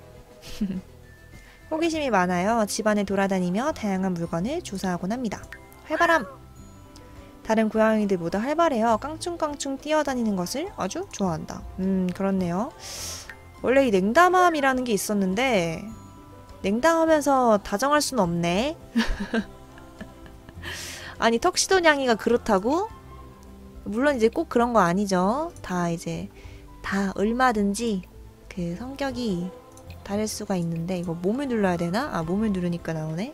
호기심이 많아요. 집안을 돌아다니며 다양한 물건을 조사하곤 합니다. 활발함. 다른 고양이들보다 활발해요. 깡충깡충 뛰어다니는 것을 아주 좋아한다. 음, 그렇네요. 원래 이 냉담함이라는 게 있었는데 냉담하면서 다정할 수는 없네. 아니 턱시도 냥이가 그렇다고? 물론 이제 꼭 그런 거 아니죠. 다 이제 다 얼마든지 그 성격이 다를 수가 있는데 이거 몸을 눌러야 되나? 아 몸을 누르니까 나오네.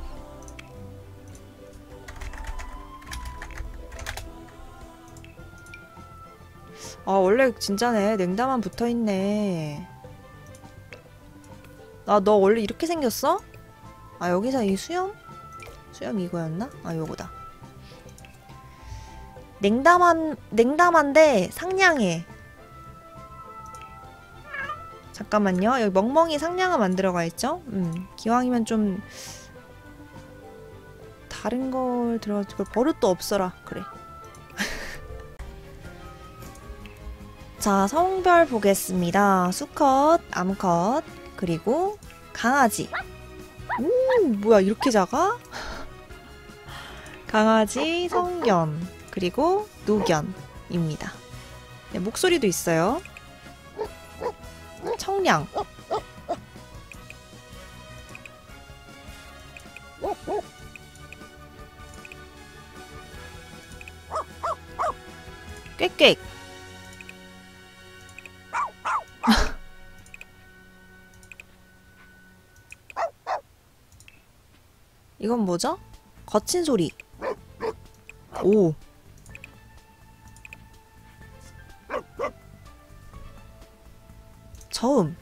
아 원래 진짜네. 냉담함 붙어있네. 아 너 원래 이렇게 생겼어? 아 여기서 이 수염? 수염 이거였나? 아 요거다. 냉담한 냉담한데 상냥해. 잠깐만요. 여기 멍멍이 상냥함 안 들어가 있죠? 음 기왕이면 좀 다른 걸 들어. 그 버릇도 없어라. 그래. 자 성별 보겠습니다. 수컷, 암컷, 그리고 강아지. 오 뭐야 이렇게 작아? 강아지, 성견, 그리고 노견입니다. 네, 목소리도 있어요. 청량. 꽥꽥. 이건 뭐죠? 거친 소리. 오. 저음.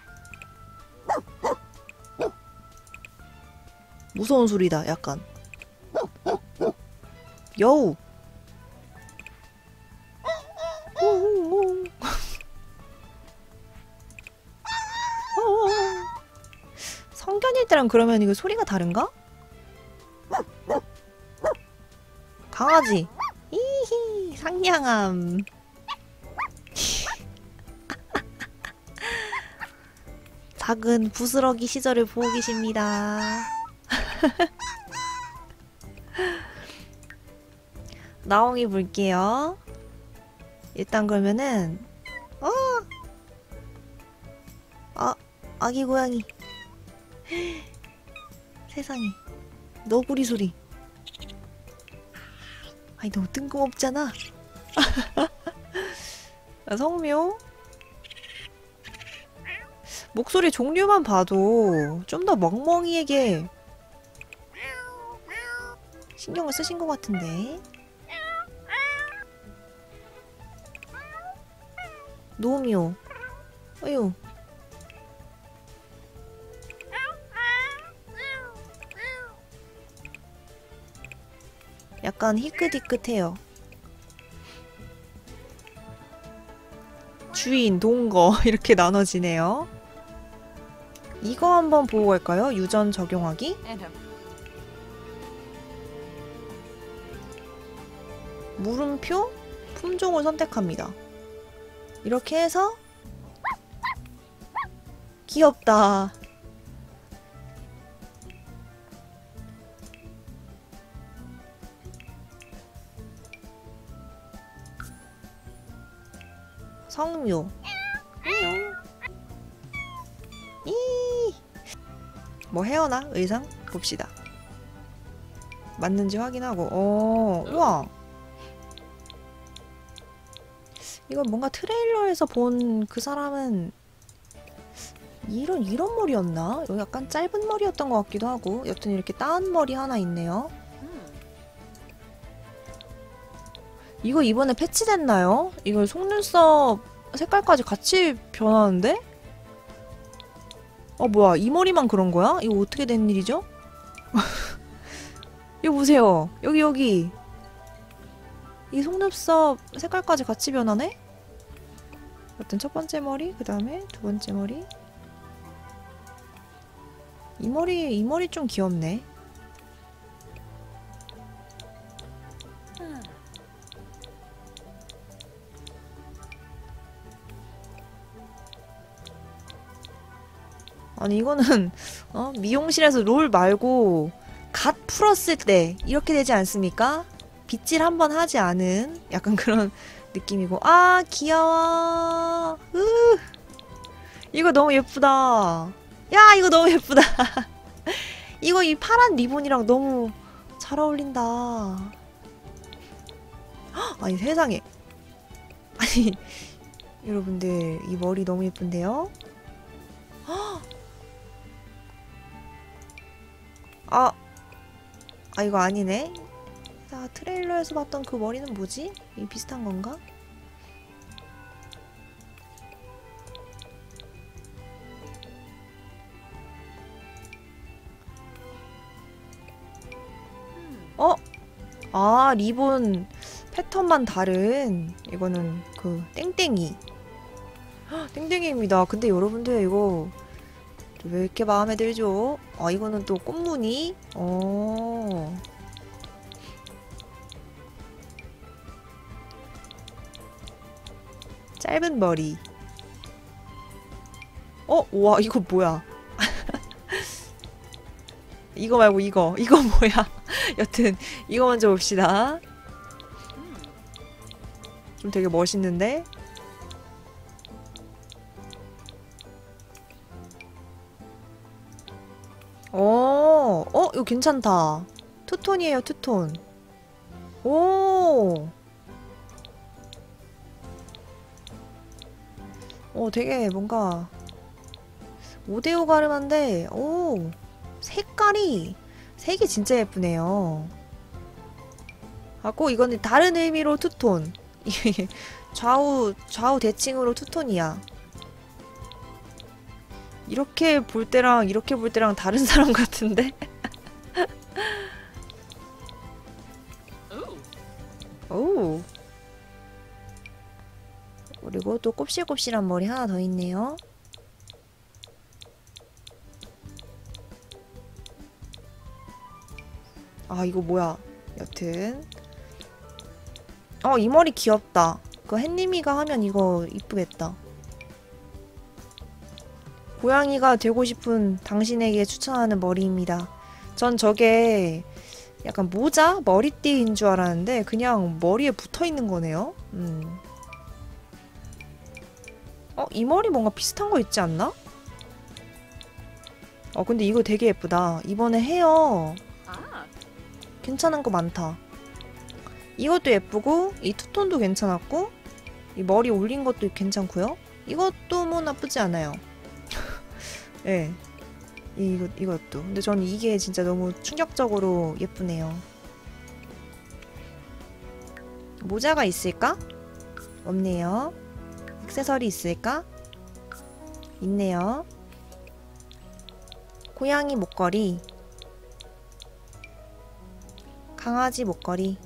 무서운 소리다, 약간. 여우. 성견일 때랑 그러면 이거 소리가 다른가? 강아지. 이히 상냥함. 작은 부스러기 시절을 보고 계십니다. 나옹이 볼게요. 일단 그러면은 어! 아, 아기 고양이. 세상에. 너구리 소리. 아니 너무 뜬금없잖아. 성묘? 목소리 종류만 봐도 좀 더 멍멍이에게 신경을 쓰신 것 같은데. 노미오. 어휴. 약간 희끗희끗해요. 주인, 동거 이렇게 나눠지네요. 이거 한번 보고 갈까요? 유전 적용하기? 물음표? 품종을 선택합니다. 이렇게 해서 귀엽다. 성묘. 이. 뭐 헤어나? 의상? 봅시다. 맞는지 확인하고. 어, 우와. 이거 뭔가 트레일러에서 본 그 사람은 이런 이런 머리였나? 여기 약간 짧은 머리였던 것 같기도 하고. 여튼 이렇게 따은 머리 하나 있네요. 이거 이번에 패치됐나요? 이거 속눈썹 색깔까지 같이 변하는데? 어 뭐야, 이 머리만 그런 거야? 이거 어떻게 된 일이죠? 이거 보세요. 여기 여기 이 속눈썹 색깔까지 같이 변하네? 여튼 첫 번째 머리, 그 다음에 두 번째 머리. 이 머리, 이 머리 좀 귀엽네. 아니 이거는 어? 미용실에서 롤 말고 갓 풀었을 때 이렇게 되지 않습니까? 빗질 한번 하지 않은 약간 그런 느낌이고. 아 귀여워. 으 이거 너무 예쁘다. 야 이거 너무 예쁘다. 이거 이 파란 리본이랑 너무 잘 어울린다. 헉, 아니 세상에. 아니 여러분들 이 머리 너무 예쁜데요? 헉. 아, 아 이거 아니네. 자, 트레일러에서 봤던 그 머리는 뭐지? 이 비슷한 건가? 어? 아, 리본 패턴만 다른. 이거는 그 땡땡이. 헉, 땡땡이입니다. 근데 여러분들 이거 왜 이렇게 마음에 들죠? 아 이거는 또 꽃무늬? 어. 짧은 머리. 어? 와 이거 뭐야? 이거 말고 이거. 이거 뭐야? 여튼 이거 먼저 봅시다. 좀 되게 멋있는데? 어, 어, 이거 괜찮다. 투톤이에요, 투톤. 오. 어, 되게 뭔가 오데오 가름한데, 오, 색깔이, 색이 진짜 예쁘네요. 하고, 이거는 다른 의미로 투톤. 이게 좌우, 좌우 대칭으로 투톤이야. 이렇게 볼 때랑 이렇게 볼 때랑 다른 사람 같은데? 오. 그리고 또 곱실곱실한 머리 하나 더 있네요. 아 이거 뭐야. 여튼 어 이 머리 귀엽다. 그거 햇님이가 하면 이거 이쁘겠다. 고양이가 되고 싶은 당신에게 추천하는 머리입니다. 전 저게 약간 모자? 머리띠인 줄 알았는데 그냥 머리에 붙어있는 거네요. 음. 어? 이 머리 뭔가 비슷한 거 있지 않나? 어 근데 이거 되게 예쁘다. 이번에 헤어 괜찮은 거 많다. 이것도 예쁘고 이 투톤도 괜찮았고 이 머리 올린 것도 괜찮고요. 이것도 뭐 나쁘지 않아요. 예. 네. 이거, 이것도. 근데 저는 이게 진짜 너무 충격적으로 예쁘네요. 모자가 있을까? 없네요. 액세서리 있을까? 있네요. 고양이 목걸이, 강아지 목걸이,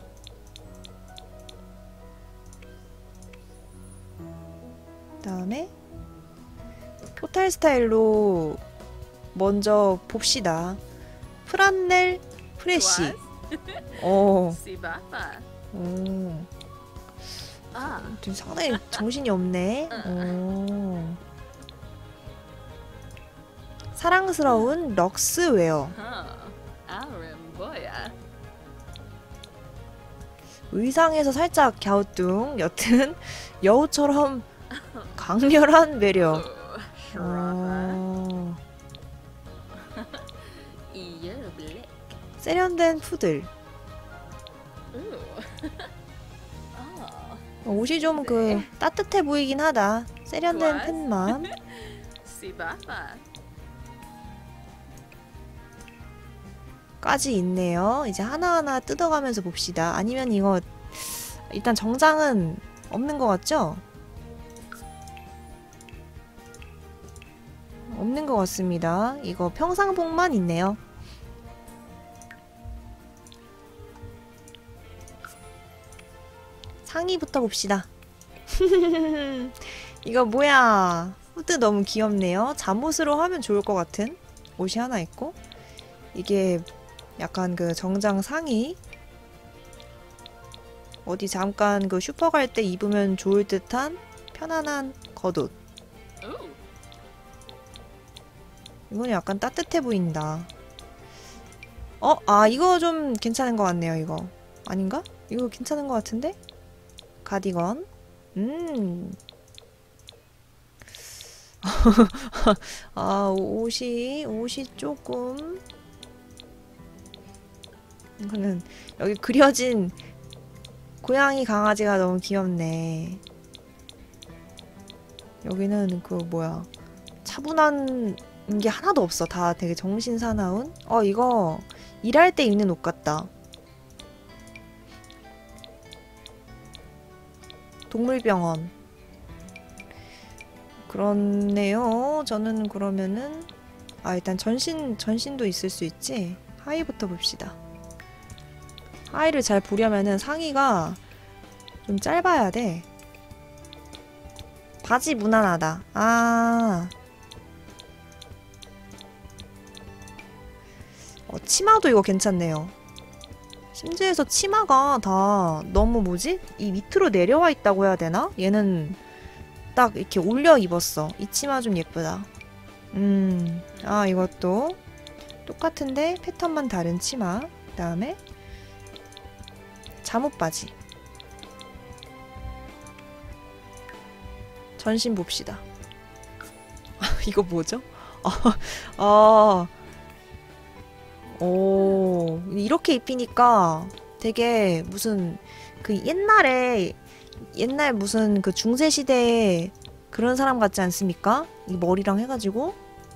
그 다음에 포탈 스타일로 먼저 봅시다. 프란넬 프레쉬. 어. 오. 좀 상당히 정신이 없네. 오. 사랑스러운 럭스웨어. 의상에서 살짝 갸우뚱. 여튼 여우처럼 강렬한 매력. 어... 세련된 푸들. 옷이 좀 그 따뜻해 보이긴 하다. 세련된 팬맘. 까지 있네요. 이제 하나하나 뜯어가면서 봅시다. 아니면 이거 일단 정장은 없는 것 같죠? 없는 것 같습니다. 이거 평상복만 있네요. 상의부터 봅시다. 이거 뭐야? 후드 너무 귀엽네요. 잠옷으로 하면 좋을 것 같은 옷이 하나 있고, 이게 약간 그 정장 상의, 어디 잠깐 그 슈퍼 갈 때 입으면 좋을 듯한 편안한 겉옷. 이건 약간 따뜻해 보인다. 어? 아, 이거 좀 괜찮은 것 같네요. 이거 아닌가? 이거 괜찮은 것 같은데? 가디건. 음. 아, 옷이 옷이 조금, 이거는 여기 그려진 고양이 강아지가 너무 귀엽네. 여기는 그 뭐야, 차분한 게 하나도 없어. 다 되게 정신사나운. 어, 이거 일할 때 입는 옷 같다. 동물병원. 그렇네요. 저는 그러면은, 아, 일단 전신, 전신도 있을 수 있지. 하의부터 봅시다. 하의를 잘 보려면은 상의가 좀 짧아야 돼. 바지 무난하다. 아. 어, 치마도 이거 괜찮네요. 심지어서 치마가 다 너무 뭐지? 이 밑으로 내려와 있다고 해야 되나? 얘는 딱 이렇게 올려 입었어. 이 치마 좀 예쁘다. 음, 아, 이것도 똑같은데 패턴만 다른 치마. 그 다음에 잠옷 바지. 전신 봅시다. 이거 뭐죠? 아, 오, 이렇게 입히니까 되게 무슨 그 옛날에, 옛날 무슨 그 중세시대에 그런 사람 같지 않습니까? 이 머리랑 해가지고.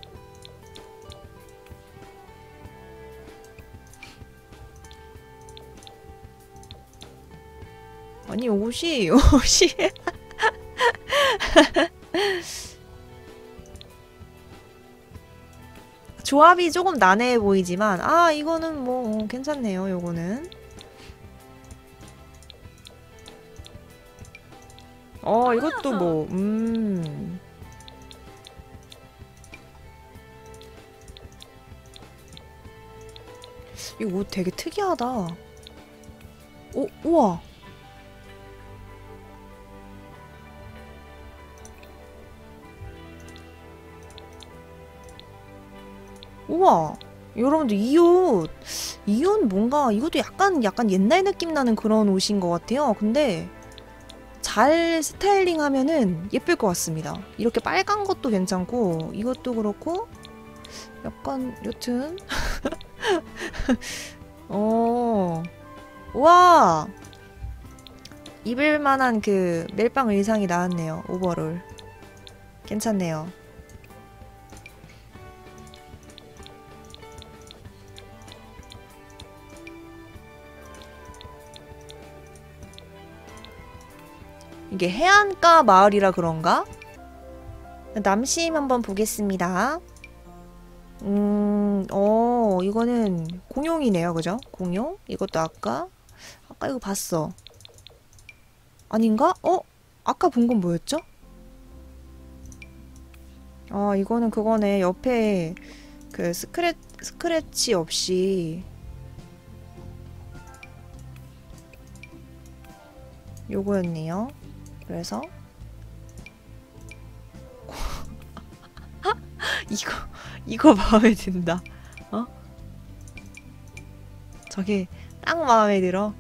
아니, 옷이, 옷이. 조합이 조금 난해해 보이지만, 아, 이거는 뭐 괜찮네요. 요거는 어, 이것도 뭐 음, 이 옷 되게 특이하다. 오, 우와. 우와, 여러분들 이 옷, 이 옷 뭔가, 이것도 약간 약간 옛날 느낌 나는 그런 옷인 것 같아요. 근데 잘 스타일링 하면은 예쁠 것 같습니다. 이렇게 빨간 것도 괜찮고, 이것도 그렇고, 약간, 여튼. 어, 와, 입을만한 그 멜빵 의상이 나왔네요. 오버롤. 괜찮네요. 이게 해안가 마을이라 그런가? 남심 한번 보겠습니다. 음, 어, 이거는 공룡이네요. 그죠? 공룡? 이것도 아까? 아까 이거 봤어. 아닌가? 어? 아까 본 건 뭐였죠? 아, 이거는 그거네. 옆에 그 스크래, 스크래치 없이 요거였네요. 그래서 이거 이거 마음에 든다. 어? 저게 딱 마음에 들어.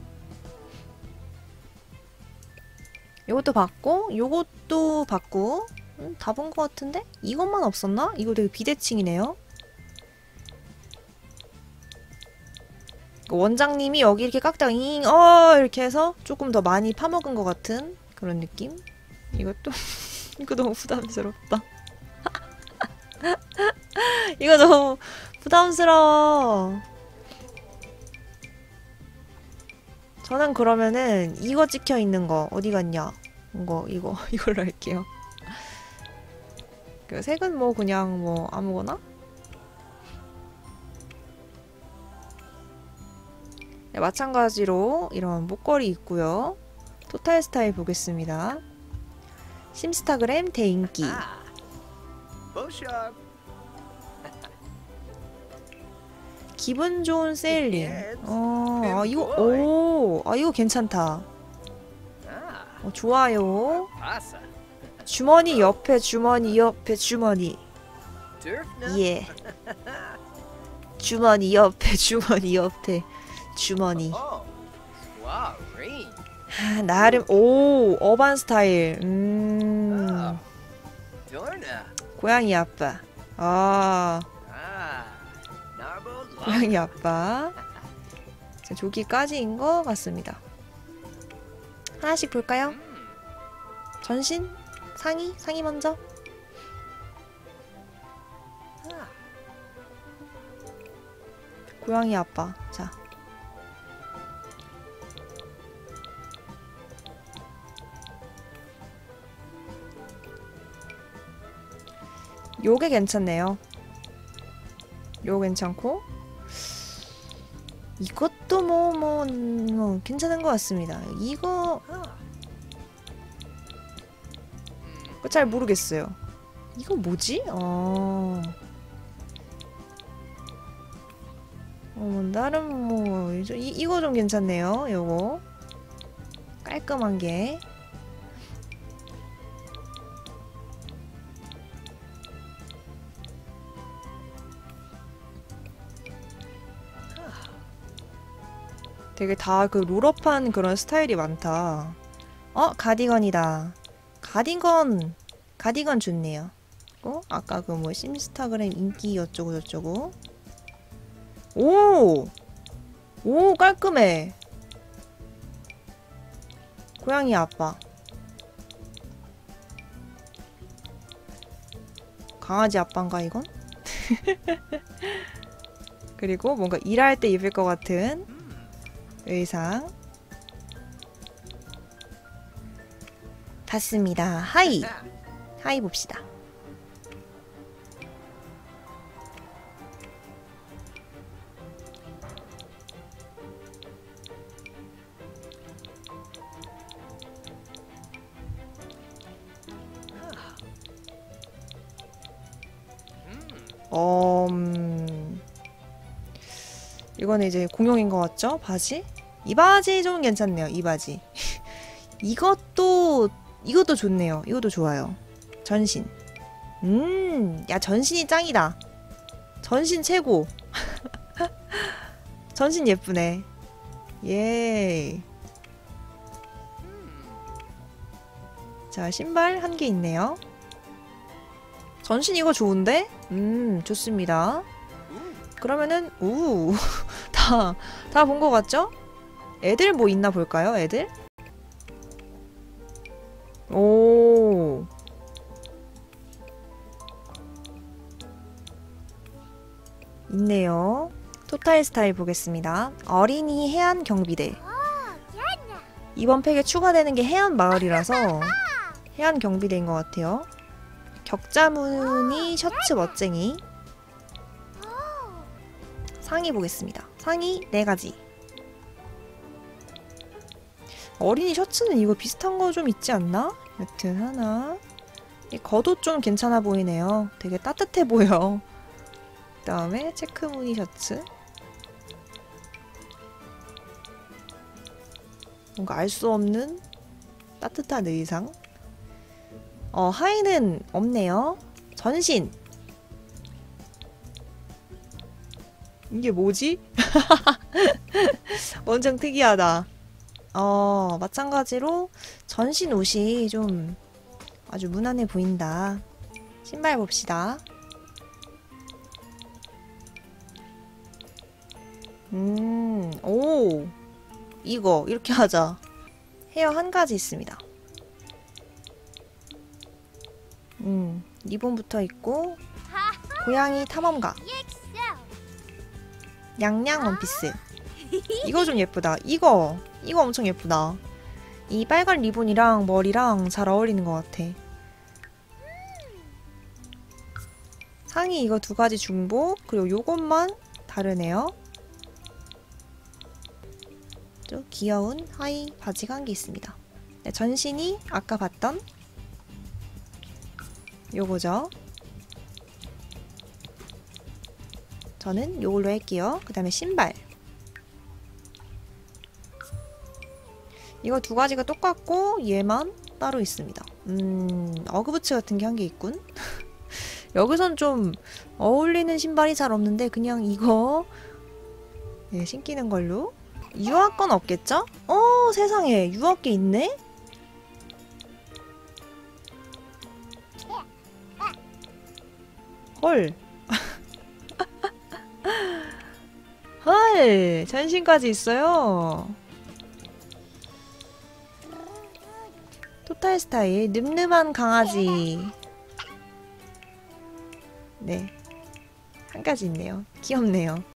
요것도 받고 요것도 받고 음, 다 본 것 같은데? 이것만 없었나? 이거 되게 비대칭이네요. 원장님이 여기 이렇게 깎다가 잉, 어 이렇게 해서 조금 더 많이 파먹은 것 같은 그런 느낌? 이것도 이거 너무 부담스럽다. 이거 너무 부담스러워. 저는 그러면은 이거 찍혀있는 거 어디 갔냐? 이거 이거 이걸로 할게요. 그 색은 뭐 그냥 뭐 아무거나? 네, 마찬가지로 이런 목걸이 있고요. 토탈 스타일 보겠습니다. 심스타그램 대인기. 기분 좋은 세일링. 어, 아, 이거, 오, 아, 이거 괜찮다. 어, 좋아요. 주머니 옆에 주머니 옆에 주머니. 예. 주머니 옆에 주머니 옆에 주머니. 아, 나름 오 어반 스타일. 음. 고양이 아빠. 아. 고양이 아빠. 자, 조기까지인 것 같습니다. 하나씩 볼까요? 전신? 상의? 상의 먼저. 고양이 아빠. 자. 요게 괜찮네요. 요거 괜찮고 이것도 뭐, 뭐, 뭐 괜찮은 것 같습니다. 이거 잘 모르겠어요. 이거 뭐지? 어... 어, 나름 뭐 이, 이거 좀 괜찮네요. 요거 깔끔한 게. 되게 다 그 롤업한 그런 스타일이 많다. 어? 가디건이다. 가디건 가디건 좋네요. 어? 아까 그 뭐 심스타그램 인기 어쩌고 저쩌고. 오! 오 깔끔해. 고양이 아빠. 강아지 아빠인가 이건? 그리고 뭔가 일할 때 입을 것 같은 의상. 봤습니다. 하이. 하이 봅시다. 어... 음... 이거는 이제 공용인 것 같죠? 바지? 이 바지 좀 괜찮네요. 이 바지. 이것도 이것도 좋네요. 이것도 좋아요. 전신. 음, 야 전신이 짱이다. 전신 최고. 전신 예쁘네. 예. 자, 신발 한 개 있네요. 전신 이거 좋은데? 음, 좋습니다. 그러면은 우, 다 다 본 것 같죠? 애들 뭐 있나 볼까요? 애들? 오. 있네요. 토탈 스타일 보겠습니다. 어린이 해안 경비대. 이번 팩에 추가되는 게 해안 마을이라서 해안 경비대인 것 같아요. 격자무늬 셔츠 멋쟁이. 상의 보겠습니다. 상의 네 가지. 어린이 셔츠는 이거 비슷한 거 좀 있지 않나? 여튼 하나. 이 겉옷 좀 괜찮아 보이네요. 되게 따뜻해 보여. 그 다음에 체크무늬 셔츠. 뭔가 알 수 없는 따뜻한 의상. 어, 하의는 없네요. 전신. 이게 뭐지? 완전 특이하다. 어, 마찬가지로 전신 옷이 좀 아주 무난해 보인다. 신발 봅시다. 음, 오. 이거, 이렇게 하자. 헤어 한 가지 있습니다. 음, 리본 붙어 있고, 고양이 탐험가. 냥냥 원피스. 이거 좀 예쁘다. 이거, 이거 엄청 예쁘다. 이 빨간 리본이랑 머리랑 잘 어울리는 것 같아. 상의 이거 두 가지 중복, 그리고 요것만 다르네요. 또 귀여운 하의 바지가 한 개 있습니다. 네, 전신이 아까 봤던 요거죠. 저는 요걸로 할게요. 그 다음에 신발. 이거 두 가지가 똑같고 얘만 따로 있습니다. 음, 어그부츠 같은 게 한 개 있군. 여기선 좀 어울리는 신발이 잘 없는데 그냥 이거 네, 신기는 걸로. 유학 건 없겠죠? 어, 세상에 유학계 있네? 헐. 헐, 전신까지 있어요. 토탈 스타일 늠름한 강아지. 네, 한 가지 있네요. 귀엽네요.